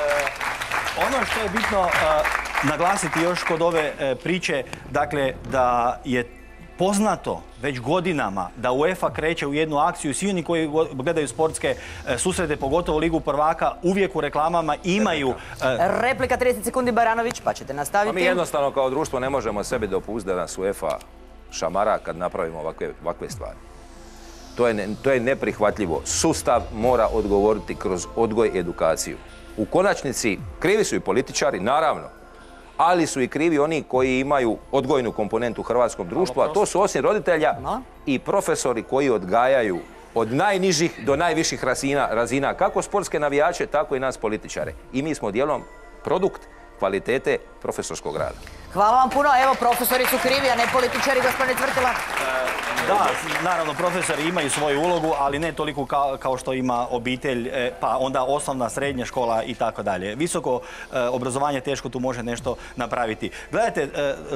E, ono što je bitno uh, naglasiti još kod ove uh, priče, dakle, da je poznato već godinama da UEFA kreće u jednu akciju i svi oni koji gledaju sportske e, susrete, pogotovo Ligu prvaka, uvijek u reklamama imaju... E... Replika trideset sekundi, Baranović, pa ćete nastaviti. Pa mi jednostavno kao društvo ne možemo sebi dopustiti da nas UEFA šamara kad napravimo ovakve, ovakve stvari. To je, ne, to je neprihvatljivo. Sustav mora odgovoriti kroz odgoj i edukaciju. U konačnici krivi su i političari, naravno, ali su i krivi oni koji imaju odgojnu komponentu u hrvatskom društvu, a to su osim roditelja i profesori koji odgajaju od najnižih do najviših razina, razina kako sportske navijače, tako i nas političare. I mi smo dijelom produkt kvalitete profesorskog rada. Hvala vam puno. Evo, profesori su krivi, a ne političari, gospodine Cvrtila. Da, naravno, profesori imaju svoju ulogu, ali ne toliko kao, kao što ima obitelj, pa onda osnovna, srednja škola i tako dalje. Visoko obrazovanje teško tu može nešto napraviti. Gledajte,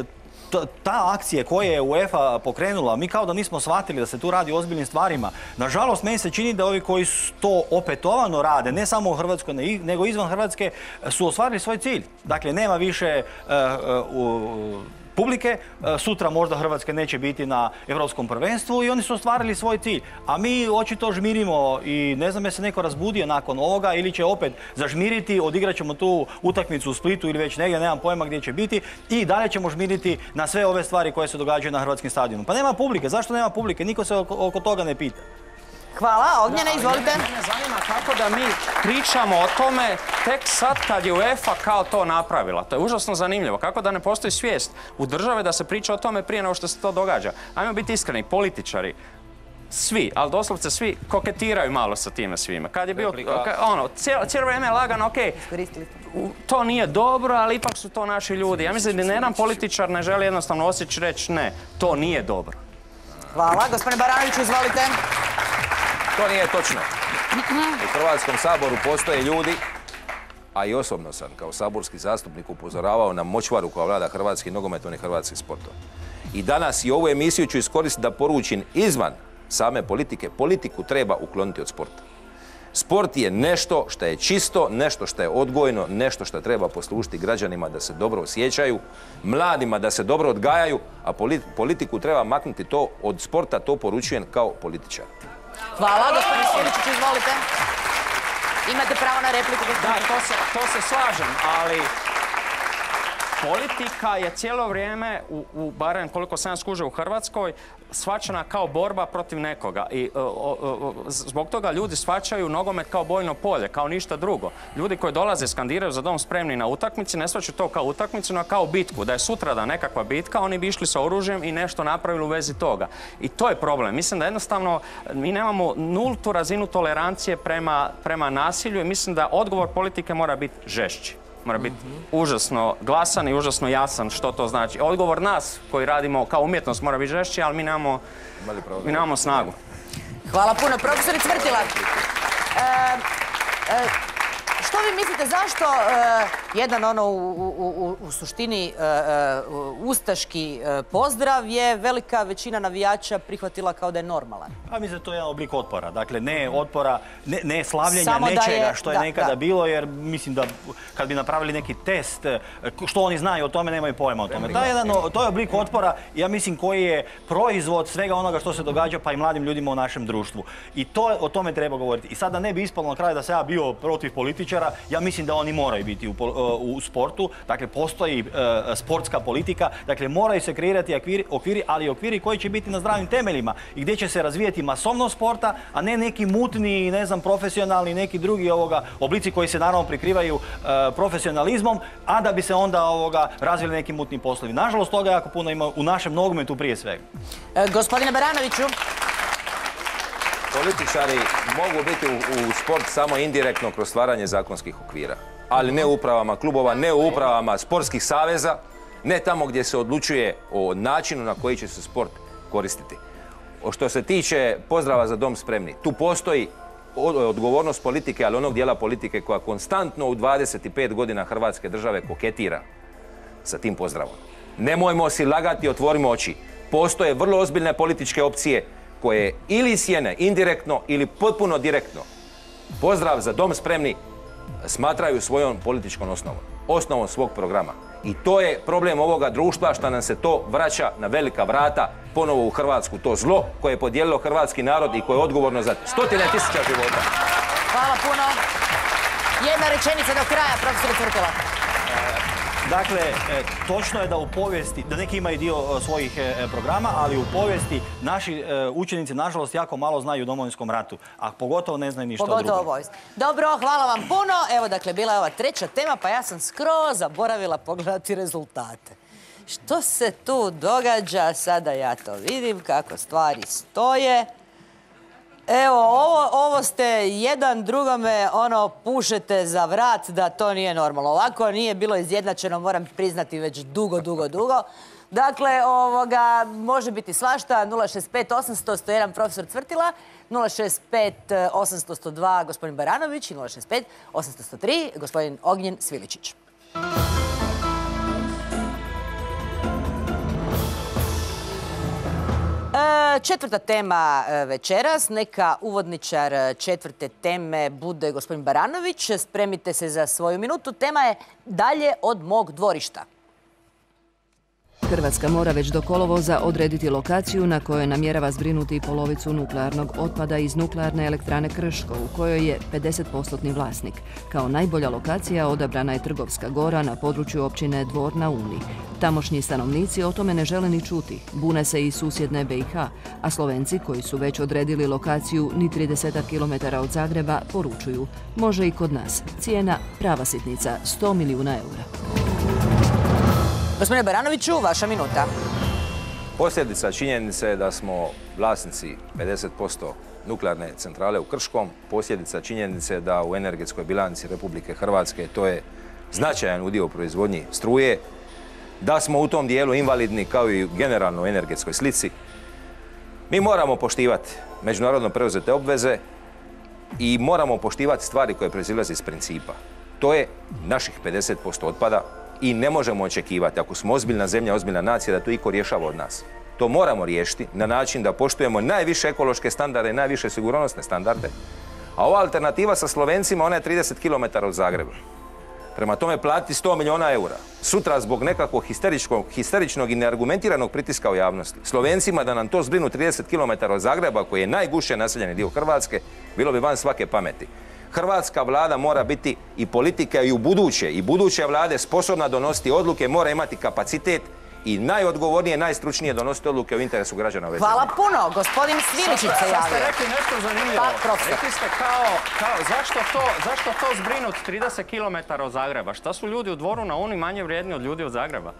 ta akcija koja je UEFA pokrenula, mi kao da nismo shvatili da se tu radi o ozbiljnim stvarima. Nažalost, meni se čini da ovi koji to opetovano rade, ne samo u Hrvatskoj, nego izvan Hrvatske, su ostvarili svoj cilj. Dakle, nema više uh, uh, publike, sutra možda Hrvatske neće biti na Europskom prvenstvu i oni su ostvarili svoj cilj. A mi očito žmirimo i ne znam je se neko razbudio nakon ovoga ili će opet zažmiriti, odigrat ćemo tu utakmicu u Splitu ili već negdje, nemam pojma gdje će biti i dalje ćemo žmiriti na sve ove stvari koje se događaju na hrvatskim stadionu. Pa nema publike, zašto nema publike? Niko se oko, oko toga ne pita. Hvala, Ognjena, izvolite. Mene zanima kako da mi pričamo o tome tek sad kad je UEFA kao to napravila. To je užasno zanimljivo. Kako da ne postoji svijest u državi da se priča o tome prije nego što se to događa. Ajmo biti iskreni, političari, svi, ali doslovce svi koketiraju malo sa time svime. Kad je bio, ono, cijelo, cijelo vrijeme je lagano, ok, to nije dobro, ali ipak su to naši ljudi. Ja mislim da nijedan političar ne želi jednostavno osjeći reći ne, to nije dobro. Hvala. Gospodine Baranoviću, izvolite. To nije točno. U Hrvatskom saboru postoje ljudi, a i osobno sam kao saborski zastupnik upozoravao na močvaru koja vlada hrvatski nogometom i hrvatski sportom. I danas i ovu emisiju ću iskoristiti da poručim izvan same politike. Politiku treba ukloniti od sporta. Sport je nešto što je čisto, nešto što je odgojno, nešto što treba poslužiti građanima da se dobro osjećaju, mladima da se dobro odgajaju, a politiku treba maknuti to od sporta, to poručujem kao političar. Hvala, gospodin Siličić, izvolite. Imate pravo na repliku. Da, to se, to se slažem, ali politika je cijelo vrijeme, u, u barem koliko sam skužio u Hrvatskoj, shvaćena kao borba protiv nekoga. I o, o, zbog toga ljudi shvaćaju nogomet kao bojno polje, kao ništa drugo. Ljudi koji dolaze, skandiraju za dom spremni na utakmici, ne shvaćaju to kao utakmicu, no kao bitku. Da je sutra nekakva bitka, oni bi išli sa oružjem i nešto napravili u vezi toga. I to je problem. Mislim da jednostavno mi nemamo nultu razinu tolerancije prema, prema nasilju i mislim da odgovor politike mora biti žešći. Mora biti užasno glasan i užasno jasan što to znači. Odgovor nas koji radimo kao umjetnost mora biti žešći, ali mi nemamo, mi nemamo snagu. Hvala puno. Profesor Cvrtila, e, e, što vi mislite zašto e, jedan ono u, u, u suštini e, e, ustaški e, pozdrav je velika većina navijača prihvatila kao da je normalan? A mislim da to je jedan oblik otpora. Dakle, ne otpora, ne, ne slavljenja Samo nečega je, što je da, nekada da. bilo, jer mislim da kad bi napravili neki test, što oni znaju o tome, nemaju pojma o tome. To je, jedan, to je oblik otpora, ja mislim, koji je proizvod svega onoga što se događa pa i mladim ljudima u našem društvu. I to, o tome treba govoriti. I sada ne bi ispalo na kraju da se ja bio protiv političara, ja mislim da oni moraju biti u, u sportu. Dakle, postoji e, sportska politika, dakle, moraju se kreirati okviri, okviri, ali okviri koji će biti na zdravim temeljima i gdje će se razvijati masovnost sporta, a ne neki mutni, ne znam, profesionalni, neki drugi ovoga oblici koji se naravno prikrivaju e, profesionalizmom, a da bi se onda ovoga razvili neki mutni poslovi. Nažalost, toga jako puno ima u našem nogometu prije svega. E, gospodine Baranoviću. Političari mogu biti u, u sport samo indirektno kroz stvaranje zakonskih okvira, ali ne u upravama klubova, ne u upravama sportskih saveza Ne tamo gdje se odlučuje o načinu na koji će se sport koristiti. Što se tiče pozdrava za dom spremni, tu postoji odgovornost politike, ali onog dijela politike koja konstantno u dvadeset pet godina Hrvatske države koketira sa tim pozdravom. Nemojmo si lagati, otvorimo oči. Postoje vrlo ozbiljne političke opcije koje ili sjene indirektno ili potpuno direktno pozdrav za dom spremni smatraju svojom političkom osnovom, osnovom svog programa. I to je problem ovoga društva, što nam se to vraća na velika vrata ponovo u Hrvatsku. To zlo koje je podijelilo hrvatski narod i koje je odgovorno za stotine tisuća života. Hvala puno. Jedna rečenica do kraja, profesor Cvrtila. Dakle, točno je da u povijesti, da neki imaju dio svojih programa, ali u povijesti naši učenici, nažalost, jako malo znaju o Domovinskom ratu, a pogotovo ne znaju ništa o drugom. Pogotovo povijest. Dobro, hvala vam puno. Evo, dakle, bila je ova treća tema, pa ja sam skroz zaboravila pogledati rezultate. Što se tu događa? Sada ja to vidim, kako stvari stoje. Evo, ovo, ovo ste jedan drugome ono pušete za vrat da to nije normalno. Ovako nije bilo izjednačeno, moram priznati, već dugo, dugo, dugo. Dakle, ovoga, može biti svašta. nula šest pet osamsto sto jedan profesor Cvrtila, nula šest pet osamsto sto dva gospodin Baranović i nula šest pet osamsto sto tri gospodin Ognjen Sviličić. Četvrta tema večeras, neka uvodničar četvrte teme bude gospodin Baranović. Spremite se za svoju minutu. Tema je dalje od mog dvorišta. Hrvatska mora već do kolovoza odrediti lokaciju na kojoj namjerava zbrinuti polovicu nuklearnog otpada iz nuklearne elektrane Krško, u kojoj je pedeset posto vlasnik. Kao najbolja lokacija odabrana je Trgovska gora na području općine Dvor na Uni. Tamošnji stanovnici o tome ne žele ni čuti. Bune se i susjedne B i H, a Slovenci, koji su već odredili lokaciju ni trideset kilometara od Zagreba, poručuju: može i kod nas. Cijena prava sitnica, sto milijuna eura. Gospodine Baranoviću, vaša minuta. Posljedica činjenice je da smo vlasnici pedeset posto nuklearne centrale u Krškom. Posljedica činjenice da u energetskoj bilanci Republike Hrvatske to je značajan udio u proizvodnji struje. Da smo u tom dijelu invalidni kao i u generalnoj energetskoj slici. Mi moramo poštivati međunarodno preuzete obveze i moramo poštivati stvari koje proizilaze iz principa. To je naših pedeset posto otpada. I ne možemo očekivati, ako smo ozbiljna zemlja, ozbiljna nacija, da to iko rješava od nas. To moramo riješiti na način da poštujemo najviše ekološke standarde, najviše sigurnosne standarde. A ova alternativa sa Slovencima, ona je trideset kilometara od Zagreba. Prema tome platiti sto milijuna eura. Sutra zbog nekakvog histeričnog i neargumentiranog pritiska u javnosti. Slovencima da nam to zbrinu trideset kilometara od Zagreba, koji je najgušće naseljeni dio Hrvatske, bilo bi van svake pameti. Hrvatska vlada mora biti i politika i u buduće, i buduće vlade sposobna donositi odluke, mora imati kapacitet i najodgovornije, najstručnije donositi odluke u interesu građana ove zemlje. Hvala puno. Gospodin Sviličić se javio. Sad ste rekli nešto zanimljivo. Pa, rekli ste kao, kao zašto, to, zašto to zbrinut trideset kilometara od Zagreba? Šta su ljudi u Dvoru na Uni manje vrijedni od ljudi od Zagreba?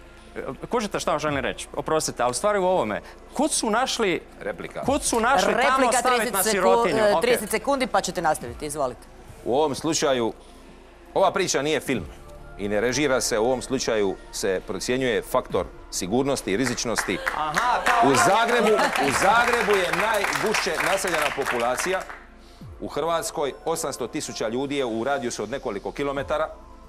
Kužite šta vam želim reći, oprostite, ali u stvari u ovome, kud su našli, Replika. kud su našli Replika, tamo staviti na sirotinju? trideset sekundi pa ćete nastaviti, izvolite. U ovom slučaju, ova priča nije film i ne režira se, u ovom slučaju se procjenjuje faktor sigurnosti i rizičnosti. Aha, u, Zagrebu, u Zagrebu je najgušće naseljena populacija, u Hrvatskoj osamsto tisuća ljudi je u radijusu od nekoliko kilometara.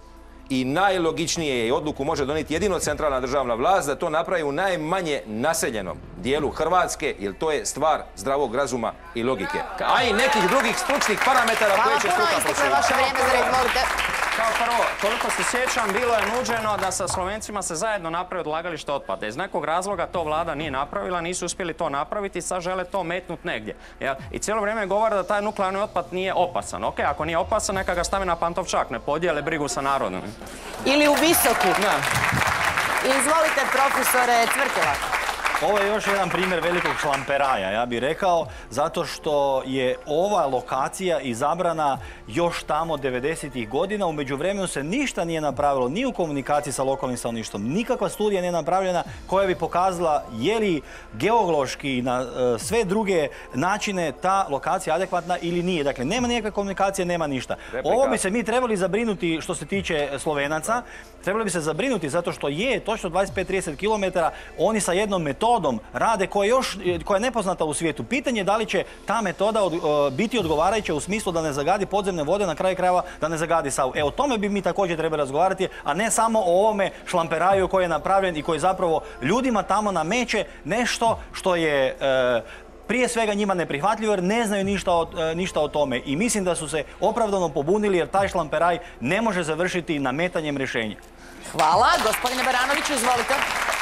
I najlogičnije je i odluku može donijeti jedino centralna državna vlast da to napravi u najmanje naseljenom dijelu Hrvatske, jer to je stvar zdravog razuma i logike. A i nekih drugih stručnih parametara koje će struka prosuditi. Kao prvo, koliko se sjećam, bilo je nuđeno da sa Slovencima se zajedno napravi odlagalište otpada. Iz nekog razloga to vlada nije napravila, nisu uspjeli to napraviti i sad žele to metnuti negdje. I cijelo vrijeme govore da taj nuklearni otpad nije opasan. Ok, ako nije opasan, neka ga stavi na Pantovčak, ne podijele brigu sa narodom. Ili u Visoku. Izvolite, profesore Cvrtila. Ovo je još jedan primjer velikog šlamperaja, ja bih rekao, zato što je ova lokacija izabrana još tamo devedesetih godina. U međuvremenu se ništa nije napravilo, ni u komunikaciji sa lokalnim stanovništvom. Nikakva studija nije napravljena koja bi pokazala je li geološki i na e, sve druge načine ta lokacija adekvatna ili nije. Dakle, nema nikakve komunikacije, nema ništa. Replika. Ovo bi se mi trebali zabrinuti što se tiče Slovenaca. Trebali bi se zabrinuti zato što je točno dvadeset pet do trideset kilometara oni sa jednom metodom rade koja je, još, koja je nepoznata u svijetu. Pitanje je da li će ta metoda od, uh, biti odgovarajuća u smislu da ne zagadi podzemne vode, na kraju krajeva da ne zagadi Savu. E, o tome bi mi također trebali razgovarati, a ne samo o ovome šlamperaju koji je napravljen i koji zapravo ljudima tamo nameće nešto što je uh, prije svega njima neprihvatljivo jer ne znaju ništa o, ništa o tome. I mislim da su se opravdano pobunili jer taj šlamperaj ne može završiti nametanjem rješenja. Hvala. Gospodine Baranoviću, izvolite.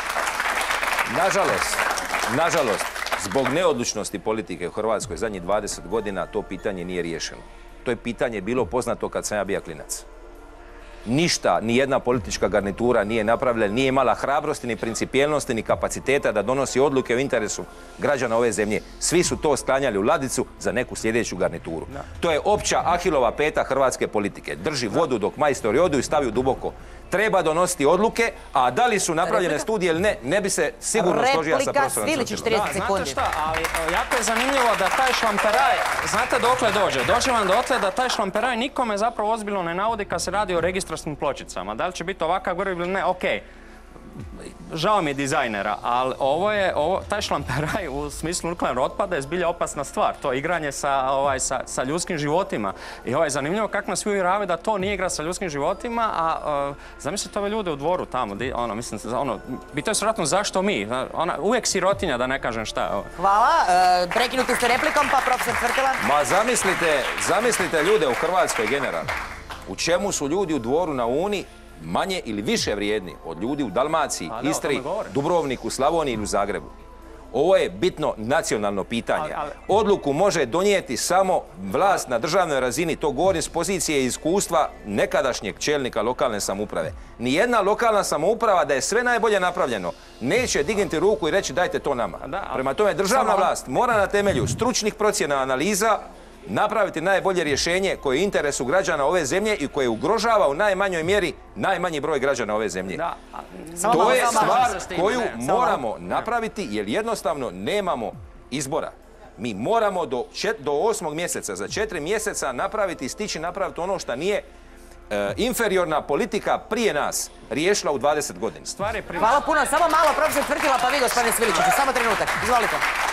Nažalost, nažalost, zbog neodlučnosti politike u Hrvatskoj zadnjih dvadeset godina to pitanje nije riješeno. To je pitanje bilo poznato kad sam ja bio klinac. Ništa, ni jedna politička garnitura nije napravila, nije imala hrabrosti, ni principijelnosti, ni kapaciteta da donosi odluke u interesu građana ove zemlje. Svi su to sklanjali u ladicu za neku sljedeću garnituru. Da. To je opća Ahilova peta hrvatske politike. Drži vodu dok majstori odu i stavi duboko. Treba donositi odluke, a da li su napravljene Replika? studije ili ne, ne bi se sigurno složio sa profesorom Sviličić, trideset sekundi. Znate šta, ali jako je zanimljivo da taj šlamperaj, znate dokle dođe? Dođe vam dotle da taj šlamperaj nikome zapravo ozbiljno ne navodi kad se radi o registarskim pločicama. Da li će biti ovakav goriv ili ne, okej. Žao mi je dizajnera, ali ovo je, ovo, taj šlamperaj u smislu nuklearnog otpada je zbilja opasna stvar. To je igranje sa, ovaj, sa, sa ljudskim životima. I ovo je zanimljivo kako nas svi uvjeravaju da to nije igra sa ljudskim životima, a uh, zamislite ove ljude u dvoru tamo, di, ono, mislim, ono, pitaju se vratno zašto mi, ona, uvijek sirotinja da ne kažem šta. Ovo. Hvala, uh, prekinuti ste replikom, pa profesor Cvrtila. Ma zamislite, zamislite ljude u Hrvatskoj generalno. U čemu su ljudi u Dvoru na Uni manje ili više vrijedni od ljudi u Dalmaciji, da, Istri, Dubrovniku, Slavoniji ili u Zagrebu. Ovo je bitno nacionalno pitanje. Ali, ali... Odluku može donijeti samo vlast na državnoj razini. To govorim s pozicije i iskustva nekadašnjeg čelnika lokalne samouprave. Nijedna lokalna samouprava da je sve najbolje napravljeno neće dignuti ruku i reći dajte to nama. Da, ali... Prema tome državna samo... vlast mora na temelju stručnih procjena analiza napraviti najbolje rješenje koje je u interesu građana ove zemlje i koje ugrožava u najmanjoj mjeri najmanji broj građana ove zemlje. Da. To je stvar koju moramo napraviti jer jednostavno nemamo izbora. Mi moramo do, čet, do osmog mjeseca, za četiri mjeseca napraviti i stići napraviti ono što nije e, inferiorna politika prije nas riješila u dvadeset godina. Hvala puno. Samo malo, profesor Cvrtila, pa vi, gospodine Sviličiću. Samo trenutak. Izvolite.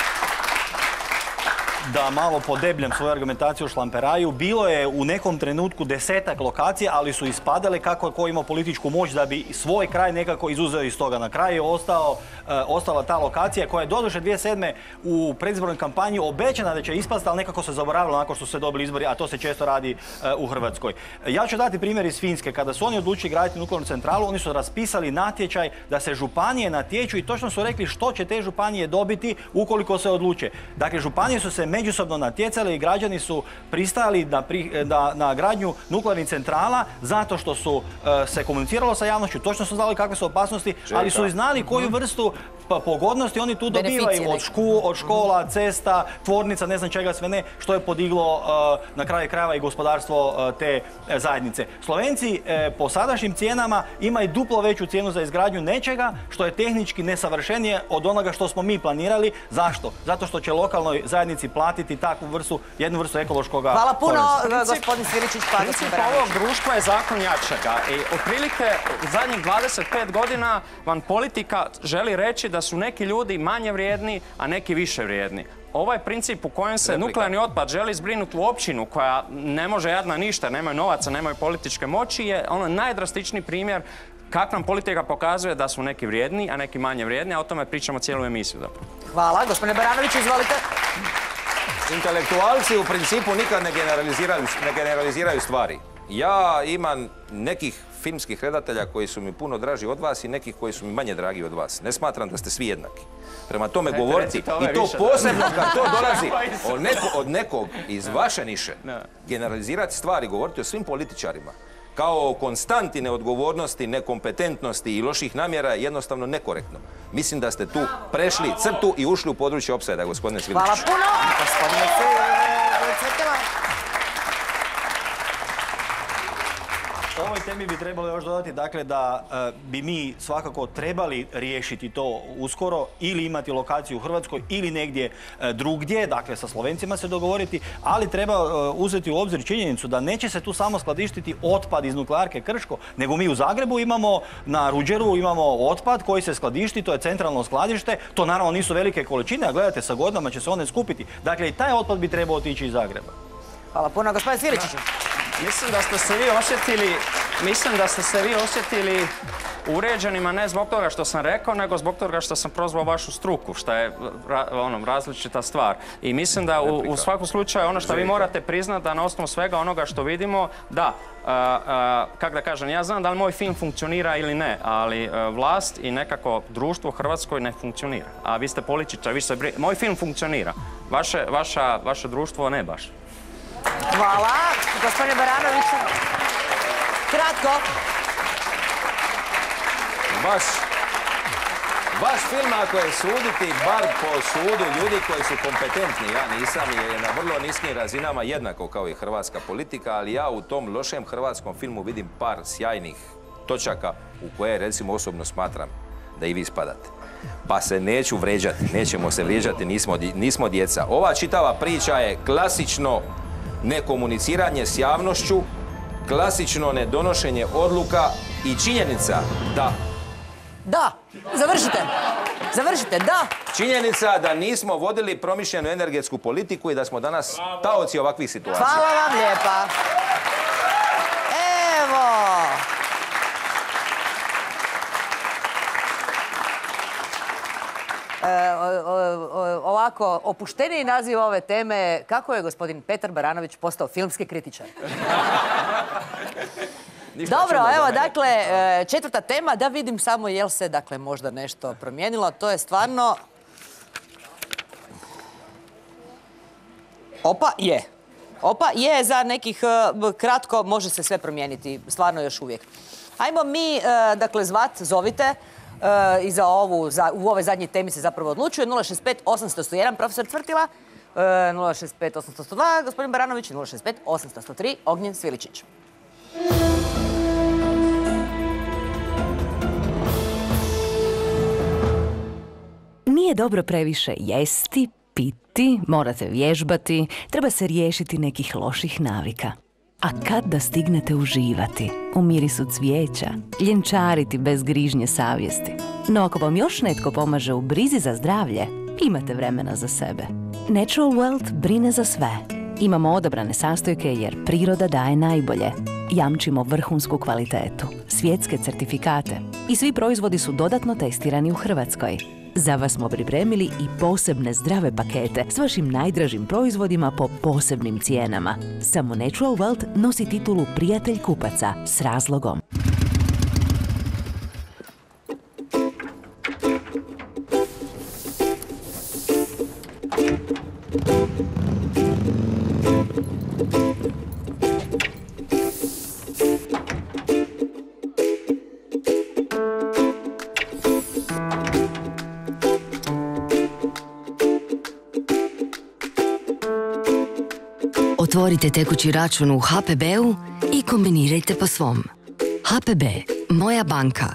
Da malo podebljam svoju argumentaciju o šlamperaju. Bilo je u nekom trenutku desetak lokacija, ali su ispadale kako ko ima političku moć da bi svoj kraj nekako izuzeo iz toga. Na kraju je ostao, e, ostala ta lokacija koja je doduše dvije tisuće sedme u predizbornoj kampanji obećana da će ispasti, ali nekako se zaboravilo nakon što su se dobili izbori, a to se često radi e, u Hrvatskoj. Ja ću dati primjer iz Finske. Kada su oni odlučili graditi nuklearnu centralu, oni su raspisali natječaj da se županije natječu i točno su rekli što će te županije dobiti ukoliko se odluče. Dakle, županije su se međusobno natjecali i građani su pristali na, pri, na, na gradnju nuklearnih centrala zato što su uh, se komuniciralo sa javnošću, točno su znali kakve su opasnosti, Željka. ali su i znali koju vrstu pa, pogodnosti oni tu dobivaju od, šku, od škola, cesta, tvornica, ne znam čega sve ne, što je podiglo uh, na kraju krajeva i gospodarstvo uh, te uh, zajednice. Slovenci uh, po sadašnjim cijenama imaju duplo veću cijenu za izgradnju nečega što je tehnički nesavršenije od onoga što smo mi planirali. Zašto? Zato što će lokalnoj zajednici platiti takvu vrstu, jednu vrstu ekološkog poreza. Hvala puno, gospodin Sviličić. Princip ovog društva je zakon jačega i otprilike u zadnjih dvadeset pet godina vam politika želi reći da su neki ljudi manje vrijedni, a neki više vrijedni. Ovaj princip u kojem se Replika. nuklearni otpad želi zbrinuti u općinu koja ne može jadna ništa, nemaju novaca, nemaju političke moći, je ono najdrastičniji primjer kako nam politika pokazuje da su neki vrijedni, a neki manje vrijedni, a o tome pričamo cijelu emisiju. Zapravo. Hvala. Gospodine Baranović, izvolite. Intelektualci u principu nikad ne generaliziraju, ne generaliziraju stvari. Ja imam nekih filmskih redatelja koji su mi puno draži od vas i nekih koji su mi manje dragi od vas. Ne smatram da ste svi jednaki. Prema tome Reci, govoriti, to i to više, posebno kad to dolazi od, neko, od nekog iz vaše niše, generalizirati stvari, govoriti o svim političarima kao o konstanti neodgovornosti, nekompetentnosti i loših namjera je jednostavno nekorektno. Mislim da ste tu prešli crtu i ušli u područje opsajda, gospodine Cviličić. Hvala puno, gospodine Cvjetila. O ovoj temi bi trebalo još dodati dakle, da uh, bi mi svakako trebali riješiti to uskoro ili imati lokaciju u Hrvatskoj ili negdje uh, drugdje, dakle sa Slovencima se dogovoriti, ali treba uh, uzeti u obzir činjenicu da neće se tu samo skladištiti otpad iz nuklearke Krško, nego mi u Zagrebu imamo, na Ruđeru imamo otpad koji se skladišti, to je centralno skladište, to naravno nisu velike količine, a gledajte sa godinama će se one skupiti. Dakle i taj otpad bi trebao otići iz Zagreba. Hvala puno, gospodine Cviličić. Mislim da ste se vi osjetili, mislim da ste se vi osjetili uređenima ne zbog toga što sam rekao, nego zbog toga što sam prozvao vašu struku, što je ra, ono, različita stvar. I mislim da u, u svakom slučaju ono što vi morate priznati da na osnovu svega onoga što vidimo, da, kako da kažem, ja znam da li moj film funkcionira ili ne, ali a, vlast i nekako društvo u Hrvatskoj ne funkcionira. A vi ste političar, vi ste... Moj film funkcionira, vaše, vaša, vaše društvo ne baš. Hvala. Gospodine Baranoviću. Kratko. Baš, baš film ako je suditi bar po sudu ljudi koji su kompetentni. Ja nisam, je na vrlo niskim razinama jednako kao i hrvatska politika, ali ja u tom lošem hrvatskom filmu vidim par sjajnih točaka u koje recimo osobno smatram da i vi spadate. Pa se neću vrijeđati, nećemo se vrijeđati, nismo, nismo djeca. Ova čitava priča je klasično nekomuniciranje s javnošću, klasično nedonošenje odluka i činjenica da... Da, završite. Završite, da. Činjenica da nismo vodili promišljenu energetsku politiku i da smo danas taoci ovakvih situacija. Hvala vam lijepa. Evo. E, o, o, ovako, opušteniji naziv ove teme, kako je gospodin Petar Baranović postao filmski kritičar? Dobro, evo, dakle, četvrta tema, da vidim samo jel se, dakle, možda nešto promijenilo. To je stvarno... Opa, je. Opa, je, za nekih kratko može se sve promijeniti, stvarno još uvijek. Ajmo mi, dakle, zvat, zovite. I za ovu, za, u ovoj zadnjoj temi se zapravo odlučuje. nula šest pet osam zero jedan, profesor Cvrtila. nula šest pet osam zero dva, gospodin Baranović. nula šest pet osam zero tri, Ognjen Sviličić. Nije dobro previše jesti, piti, morate vježbati, treba se riješiti nekih loših navika. A kad da stignete uživati u mirisu cvijeća, ljenčariti bez grižnje savjesti. No ako vam još netko pomaže u brizi za zdravlje, imate vremena za sebe. Natural Wealth brine za sve. Imamo odabrane sastojke jer priroda daje najbolje. Jamčimo vrhunsku kvalitetu, svjetske certifikate i svi proizvodi su dodatno testirani u Hrvatskoj. Za vas smo pripremili i posebne zdrave pakete s vašim najdražim proizvodima po posebnim cijenama. Samo Natural Wealth nosi titulu Prijatelj kupaca s razlogom. Otvorite tekući račun u H P B-u i kombinirajte po svom. H P B, moja banka.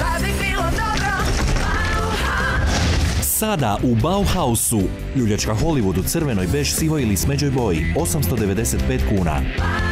Sada u Bauhausu. Ljuljačka Hollywood u crvenoj, bež, sivoj ili smeđoj boji. osamsto devedeset pet kuna.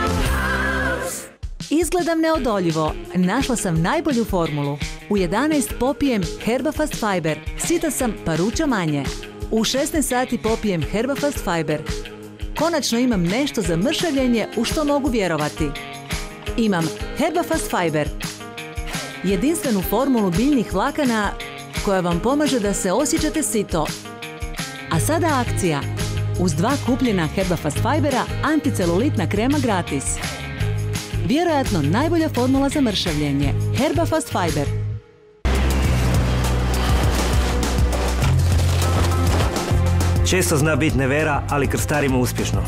Izgledam neodoljivo. Našla sam najbolju formulu. U jedanaest popijem Herbafast Fiber. Sita sam pa ruča manje. U šesnaest sati popijem Herbafast Fiber. Konačno imam nešto za mršavljenje u što mogu vjerovati. Imam Herbafast Fiber. Jedinstvenu formulu biljnih vlakana koja vam pomaže da se osjećate sito. A sada akcija. Uz dva kupljena Herbafast Fibera anticelulitna krema gratis. Vjerojatno najbolja formula za mršavljenje. Herbafast Fiber. Često zna biti nevera, ali krstarimo uspješno.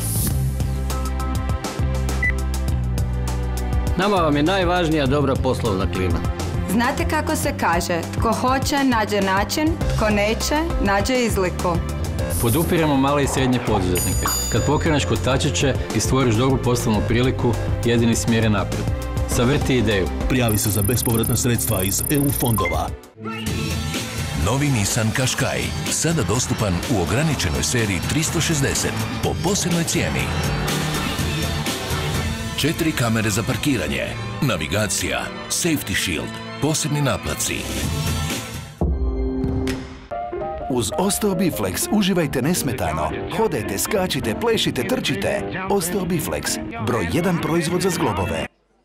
Nama vam je najvažnija dobra poslovna klima. Znate kako se kaže, tko hoće nađe način, tko neće nađe izliku. Podupiramo male i srednje poduzetnike. Kad pokreneš kotačiće i stvoriš dobru poslovnu priliku, jedini smjer je naprijed. Savrti ideju. Prijavi se za bespovratna sredstva iz E U fondova. Novi Nissan Qashqai, sada dostupan u ograničenoj seriji tristo šezdeset po posebnoj cijeni. Četiri kamere za parkiranje, navigacija, safety shield, posebni naplaci. Uz Osteo Biflex uživajte nesmetano. Hodajte, skačite, plešite, trčite. Osteo Biflex, broj jedan proizvod za zglobove.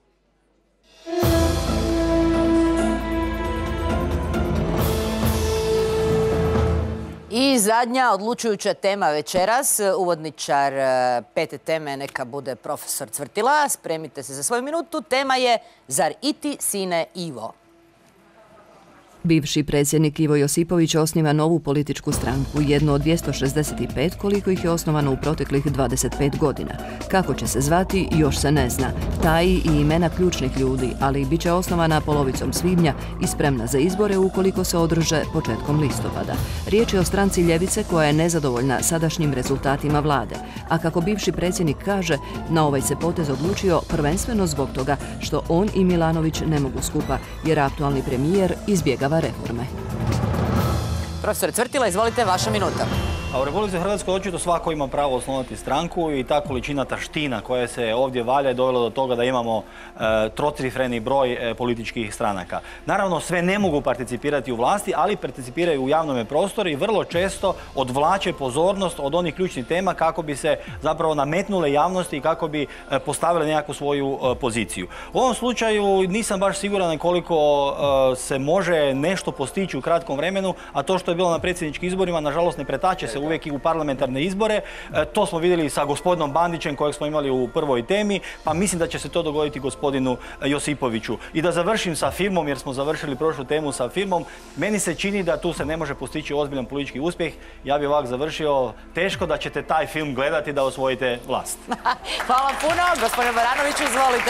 I zadnja odlučujuća tema večeras, uvodničar pete teme neka bude profesor Cvrtila. Spremite se za svoju minutu. Tema je Zar i ti, sine Ivo? Bivši predsjednik Ivo Josipović osniva novu političku stranku, jednu od dvjesto šezdeset pet koliko ih je osnovano u proteklih dvadeset pet godina. Kako će se zvati, još se ne zna. Taji i imena ključnih ljudi, ali bit će osnovana polovicom svibnja i spremna za izbore ukoliko se održe početkom listopada. Riječ je o stranci Ljevice koja je nezadovoljna sadašnjim rezultatima vlade. A kako bivši predsjednik kaže, na ovaj se potez odlučio prvenstveno zbog toga što on i Milanović ne mogu skupa, jer aktualni premijer izbjegava reforme. Profesor Cvrtila, izvolite, vaša minuta. A u Republici Hrvatskoj očito svako ima pravo osnovati stranku i ta količina taština koja se ovdje valja je dovela do toga da imamo e, trocifreni broj e, političkih stranaka. Naravno, sve ne mogu participirati u vlasti, ali participiraju u javnom prostoru i vrlo često odvlače pozornost od onih ključnih tema kako bi se zapravo nametnule javnosti i kako bi e, postavile nekakvu svoju e, poziciju. U ovom slučaju nisam baš siguran koliko e, se može nešto postići u kratkom vremenu, a to što je bilo na predsjedničkim izborima, nažalost, ne pretače se uvijek i u parlamentarne izbore. E, to smo vidjeli sa gospodinom Bandićem kojeg smo imali u prvoj temi, pa mislim da će se to dogoditi gospodinu Josipoviću. I da završim sa filmom, jer smo završili prošlu temu sa filmom, meni se čini da tu se ne može postići ozbiljan politički uspjeh. Ja bih ovak završio, teško da ćete taj film gledati da osvojite vlast. Hvala puno. Gospodine Baranoviću, izvolite.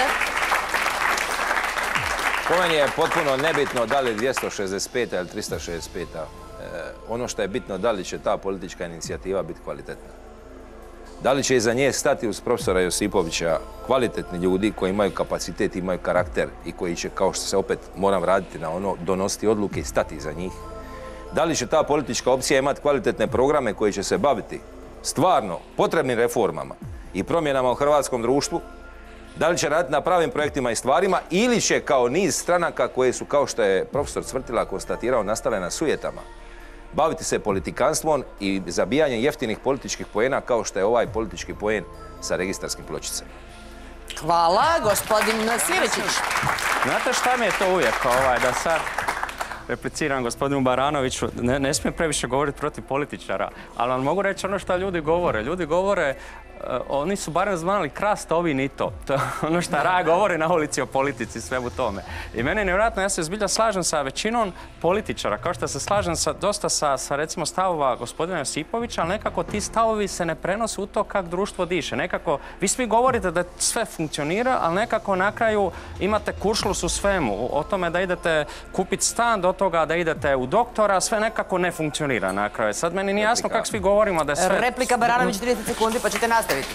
Po meni je potpuno nebitno da li dvjesto šezdeset pet ili tristo šezdeset pet. Ono što je bitno, da li će ta politička inicijativa biti kvalitetna. Da li će iza nje stati uz profesora Josipovića kvalitetni ljudi koji imaju kapacitet, imaju karakter i koji će, kao što se opet moram raditi na ono, donositi odluke i stati iza njih. Da li će ta politička opcija imati kvalitetne programe koji će se baviti stvarno potrebnim reformama i promjenama u hrvatskom društvu. Da li će raditi na pravim projektima i stvarima ili će kao niz stranaka koje su, kao što je profesor Cvrtila konstatirao, nastale na sujetama, baviti se politikanstvom i zabijanjem jeftinih političkih poena kao što je ovaj politički poen sa registarskim pločicama. Hvala, gospodin Siričić. Znate šta mi je to uvijek, ovaj, da sad repliciram gospodinu Baranoviću, ne, ne smijem previše govoriti protiv političara, ali vam mogu reći ono što ljudi govore. Ljudi govore, uh, oni su barem znali krast, ovi ni to. To je ono što Raja govori na ulici o politici, svemu tome. I meni je nevjerojatno, ja se zbilja slažem sa većinom političara, kao što se slažem sa, dosta sa, sa recimo stavova gospodina Josipovića, ali nekako ti stavovi se ne prenose u to kako društvo diše. Nekako, vi svi govorite da sve funkcionira, ali nekako na kraju imate kuršlus u svemu. O tome da idete kupiti stan, do toga da idete u doktora, sve nekako ne funkcionira na kraju. Sad meni nije jasno kako svi govorimo da je sve... Replika Baranović, trideset sekundi, pa ćete nastaviti.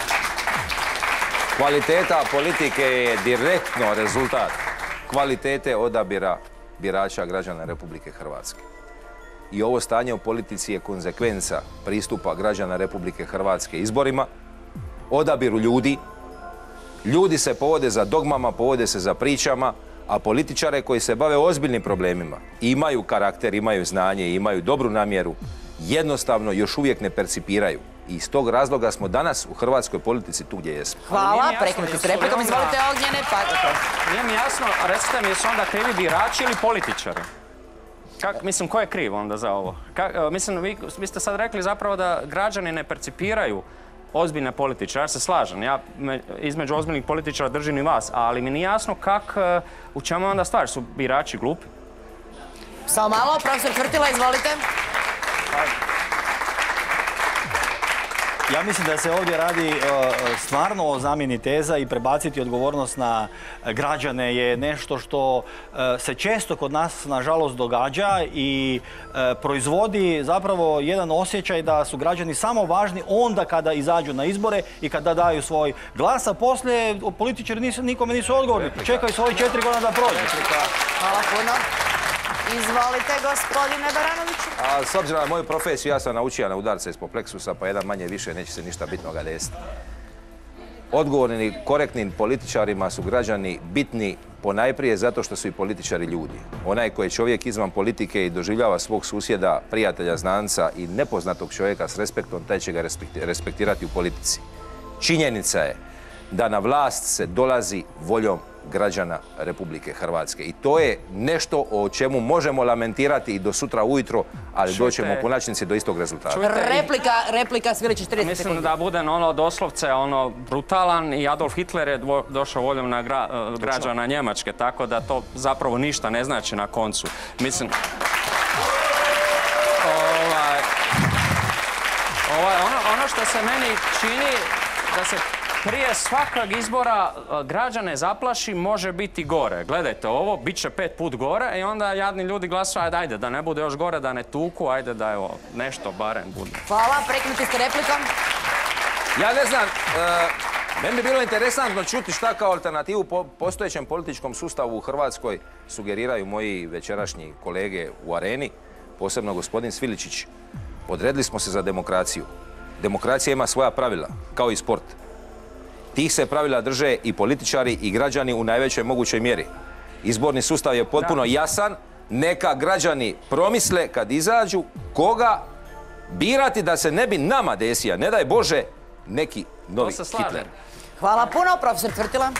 Kvaliteta politike je direktno rezultat kvalitete odabira birača građana Republike Hrvatske. I ovo stanje u politici je konzekvenca pristupa građana Republike Hrvatske izborima, odabiru ljudi. Ljudi se povode za dogmama, povode se za pričama, a političare koji se bave ozbiljnim problemima, imaju karakter, imaju znanje, imaju dobru namjeru, jednostavno još uvijek ne percipiraju. I iz tog razloga smo danas u hrvatskoj politici tu gdje jesmo. Hvala, prekinuti s replikom, izvolite Ognjene, pa... Nije mi jasno, recite mi, jesu onda krivi birači ili političari? Kak, mislim, ko je kriv onda za ovo? Kak, mislim, vi, vi ste sad rekli zapravo da građani ne percipiraju ozbiljne političare. Ja se slažem, ja me, između ozbiljnih političara držim i vas, ali mi nije jasno kak, u čemu onda stvar, su birači glupi? Samo malo, profesor Cvrtila, izvolite. Ja mislim da se ovdje radi stvarno o zamjeni teza i prebaciti odgovornost na građane je nešto što se često kod nas nažalost događa i proizvodi zapravo jedan osjećaj da su građani samo važni onda kada izađu na izbore i kada daju svoj glas, a poslije političari nikome nisu odgovorni. Čekaju svoje četiri godina da prođe. Hvala puno. Izvolite, gospodine Baranoviću. A s obzirom na moju profesiju, ja sam naučio na udarce iz Plexusa, pa jedan manje više neće se ništa bitnoga desiti. Odgovorni, korektnim političarima su građani bitni ponajprije zato što su i političari ljudi. Onaj koji je čovjek izvan politike i doživljava svog susjeda, prijatelja, znanca i nepoznatog čovjeka s respektom, taj će ga respektirati u politici. Činjenica je da na vlast se dolazi voljom građana Republike Hrvatske. I to je nešto o čemu možemo lamentirati i do sutra ujutro, ali doćemo u konačnici do istog rezultata. Replika, replika, Sviličić, trideset sekundi. Mislim da budem ono doslovce ono brutalan i Adolf Hitler je došao voljom na građana Njemačke, tako da to zapravo ništa ne znači na koncu. Mislim... Ono što se meni čini da se prije svakog izbora građane zaplaši, može biti gore. Gledajte ovo, bit će pet put gore i onda jadni ljudi glasuju, ajde, ajde, da ne bude još gore, da ne tuku, ajde da evo, nešto barem bude. Hvala, prekinuti ste replikom. Ja ne znam, meni bi bilo interesantno čuti šta kao alternativu postojećem političkom sustavu u Hrvatskoj sugeriraju moji večerašnji kolege u Areni, posebno gospodin Sviličić. Odredili smo se za demokraciju. Demokracija ima svoja pravila, kao i sport. Tih se pravila drže i političari i građani u najvećoj mogućoj mjeri. Izborni sustav je potpuno jasan. Neka građani promisle kad izađu koga birati da se ne bi nama desio, ne daj Bože, neki novi Hitler. Hvala puno, profesor Cvrtila.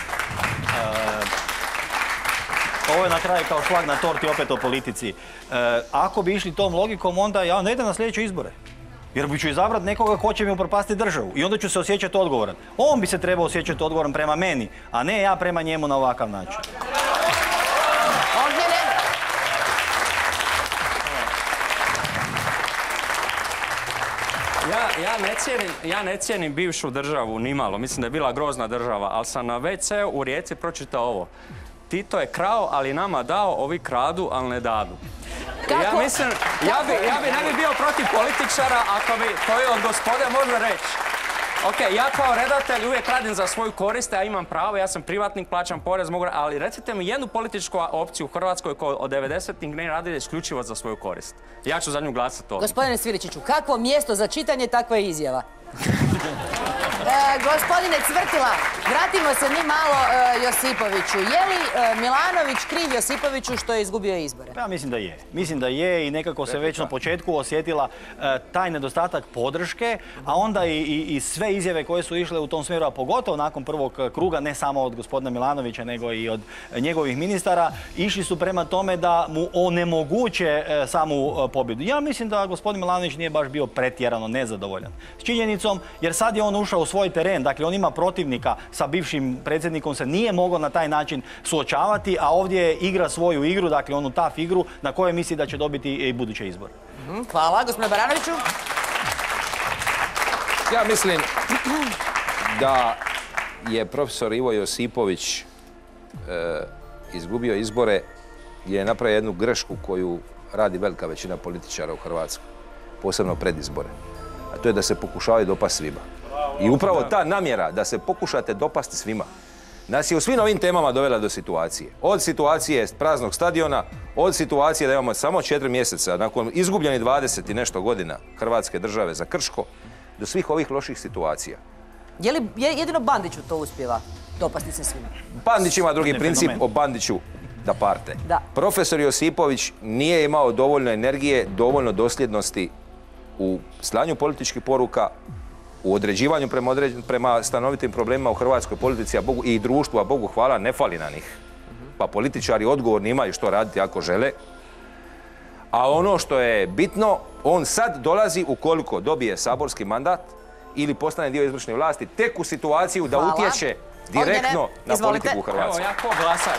Ovo je na kraju kao šlag na torti opet o politici. Ako bi išli tom logikom, onda ja ne idem na sljedeće izbore. Jer ću izabrati nekoga ko će mi upropastiti državu i onda ću se osjećati odgovoran. On bi se trebao osjećati odgovoran prema meni, a ne ja prema njemu na ovakav način. Ja ne cijenim bivšu državu nimalo. Mislim da je bila grozna država, ali sam na ve ce u Rijeci pročitao ovo. Tito je krao, ali nama dao, ovi kradu, ali ne dadu. Ja mislim, ja bi ne bi bio protiv političara ako bi to je od gospode može reći. Ok, ja kao redatelj uvijek radim za svoju korist, ja imam pravo, ja sam privatnik, plaćam porez, mogu, ali recite mi jednu političku opciju u Hrvatskoj koja od devedesetih ne radi isključivo za svoju korist. Ja ću za nju glasati ovdje. Gospodine Sviličiću, kakvo mjesto za čitanje, takva je izjava. Gospodine Cvrtila, vratimo se mi malo Josipoviću. Je li Milanović kriv Josipoviću što je izgubio izbore? Ja mislim da je. Mislim da je i nekako se već na početku osjetila taj nedostatak podrške, a onda i sve izjave koje su išle u tom smjeru, a pogotovo nakon prvog kruga, ne samo od gospodina Milanovića, nego i od njegovih ministara, išli su prema tome da mu onemoguće samu pobjedu. Ja mislim da gospodin Milanović nije baš bio pretjerano nezadovoljan s činjenicom, jer sad je on ušao u svoj teren, dakle on ima protivnika, sa bivšim predsjednikom se nije mogao na taj način suočavati, a ovdje igra svoju igru, dakle onu taf igru na kojoj misli da će dobiti i buduće izbore. Hvala, gospodine Baranoviću. Ja mislim da je profesor Ivo Josipović izgubio izbore jer je napravio jednu grešku koju radi velika većina političara u Hrvatskoj, posebno pred izbore. A to je da se pokušavaju dopasti svima. I upravo ta namjera da se pokušate dopasti svima nas je u svim ovim temama dovela do situacije. Od situacije praznog stadiona, od situacije da imamo samo četiri mjeseca nakon izgubljeni dvadeset i nešto godina Hrvatske države za Krško, do svih ovih loših situacija. Je li jedino Bandiću to uspjeva dopasti se svima? Bandić ima drugi princip, o Bandiću da parte. Profesor Josipović nije imao dovoljno energije, dovoljno dosljednosti u slanju političkih poruka, u određivanju prema stanovitim problemima u hrvatskoj politici i društvu, a Bogu hvala, ne fali na njih. Pa političari odgovorni imaju što raditi ako žele. A ono što je bitno, on sad dolazi ukoliko dobije saborski mandat ili postane dio izvršne vlasti, tek u situaciju da utječe direktno na politiku u Hrvatskoj. Evo, ja ko glasač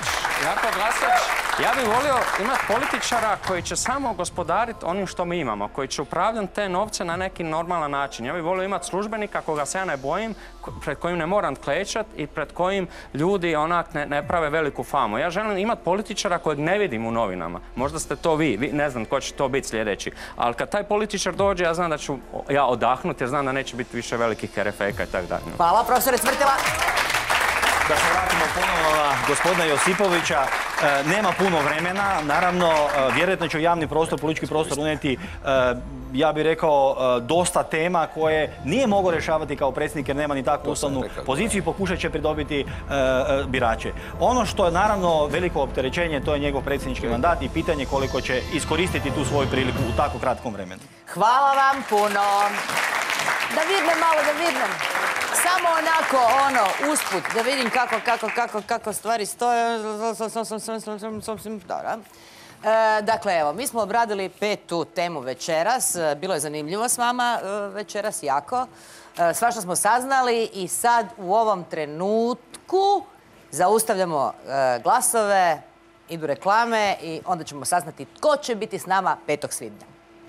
Jako Glasnović, ja bih volio imati političara koji će samo gospodariti onim što mi imamo, koji će upravljati te novce na neki normalan način. Ja bih volio imati službenika koga se ja ne bojim, pred kojim ne moram klečati i pred kojim ljudi onak ne, ne prave veliku famu. Ja želim imati političara kojeg ne vidim u novinama. Možda ste to vi, vi ne znam ko će to biti sljedeći. Ali kad taj političar dođe, ja znam da ću ja odahnuti jer znam da neće biti više velikih kerefeka i tako dalje. Hvala, profesore Cvrtila. Da se vratimo ponovno na gospodina Josipovića, e, nema puno vremena, naravno, e, vjerojatno će u javni prostor, politički prostor unijeti, e, ja bih rekao, e, dosta tema koje nije mogao rješavati kao predsjednik jer nema ni takvu ustavnu poziciju i pokušat će pridobiti e, e, birače. Ono što je naravno veliko opterećenje, to je njegov predsjednički mandat i pitanje koliko će iskoristiti tu svoju priliku u tako kratkom vremenu. Hvala vam puno. Da vidnem malo, da vidnem. Samo onako, ono, usput, da vidim kako, kako, kako, kako stvari stoje. Dobro. E, dakle, evo, mi smo obradili petu temu večeras. Bilo je zanimljivo s vama večeras, jako. E, svašta smo saznali i sad u ovom trenutku zaustavljamo e, glasove, idu reklame i onda ćemo saznati tko će biti s nama petog svibnja.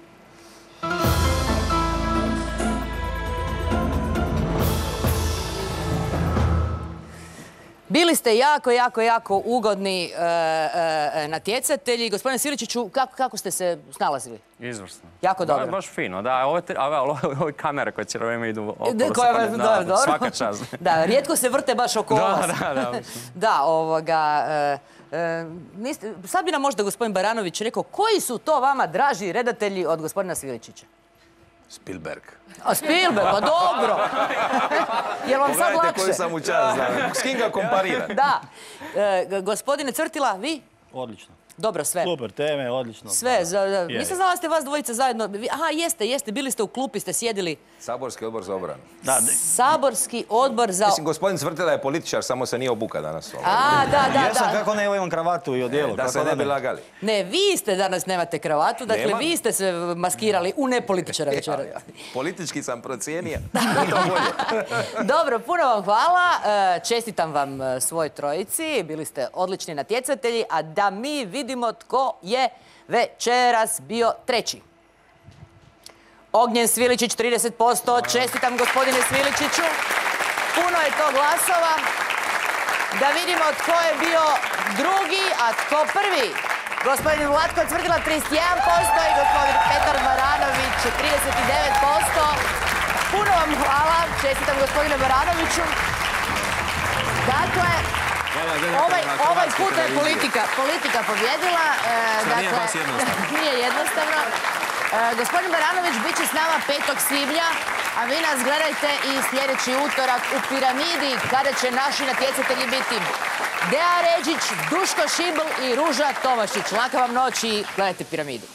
Bili ste jako, jako, jako ugodni e, e, natjecatelji. Gospodine Sviličiću, kako, kako ste se snalazili? Izvrsno. Jako dobro. Da, baš fino, da. Ove, ove, ove kamere koje cijelo vrijeme idu okolo. Koje, da, dobro, dobro. Svaka čast. Da, rijetko se vrte baš oko vas. Da, da, da. Da, ovoga... E, e, niste, sad bi nam možda gospodin Baranović rekao koji su to vama draži redatelji od gospodina Sviličića? Spielberg. A Spielberg, pa dobro. Jel vam sad lakše? Pogledajte koju sam u čast, da. S kim ga kompariram? Da. E, gospodine Cvrtila, vi? Odlično. Dobro, sve. Super teme, odlično. Sve, za, za, nisam znala da ste vas dvojica zajedno. Aha, jeste, jeste, bili ste u klupi, ste sjedili. Saborski odbor za obranu. Da, Saborski odbor za... Mislim, gospodin Cvrtila je političar, samo se nije obuka danas. A, da, da, ja sam da. kako ne, imam kravatu i odijelo. Da se ne bi lagali. Ne, vi ste danas nemate kravatu, dakle Nema? vi ste se maskirali u nepolitičara večera. Politički sam procijenio. To bolje. Dobro, puno vam hvala. Čestitam vam svoj trojici. Bili ste odlični natjecatelji, a da mi vidimo tko je večeras bio treći. Ognjen Sviličić, trideset posto. Čestitam gospodine Sviličiću. Puno je to glasova. Da vidimo tko je bio drugi, a tko prvi. Gospodin Vlatko Cvrtila, trideset jedan posto i gospodin Petar Baranović, trideset devet posto. Puno vam hvala. Čestitam gospodine Baranoviću. Dakle, ovaj, ovaj put je politika, politika pobjedila. E, dakle, nije baš jednostavno. Nije jednostavno. E, gospodin Baranović bit će s nama petog svibnja, a vi nas gledajte i sljedeći utorak u Piramidi, kada će naši natjecatelji biti Dea Ređić, Duško Šibl i Ruža Tomašić. Laka vam noć i gledajte Piramidu.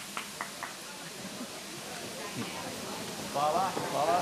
Hvala, hvala.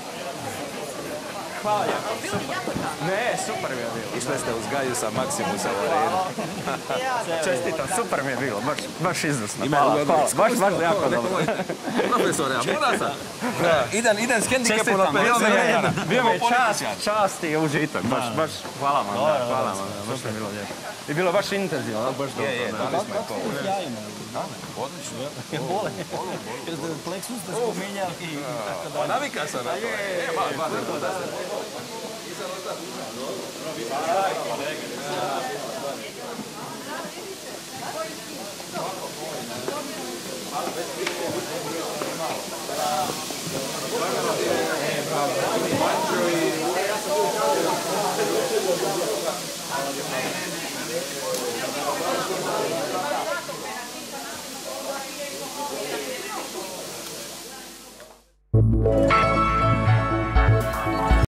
Hvala, super. Ne, super mi je bilo. Išli ste uz Gaju sa Maksimusa u arenu. Čestitam, super mi je bilo, baš, baš izvrsno. Ima Hvala, hvala. Baš, baš Neko- jako neko dobro. moj- Profesore, a mora sam. Idem, idem s hendikepom na Čestitam, bio mi je, pedeset. bio mi je čast, Političar. čast i užitak, baš, baš, hvala vam, da, hvala vam, da, baš mi je bilo lijepo. I bilo baš intenzivno, baš dobro. Je, je, da. dali smo je to. Odlično. Bole. Pleksus ste spominjali i tako da. Pa navika sam na to. E, ba, ba, da, da se. One, two,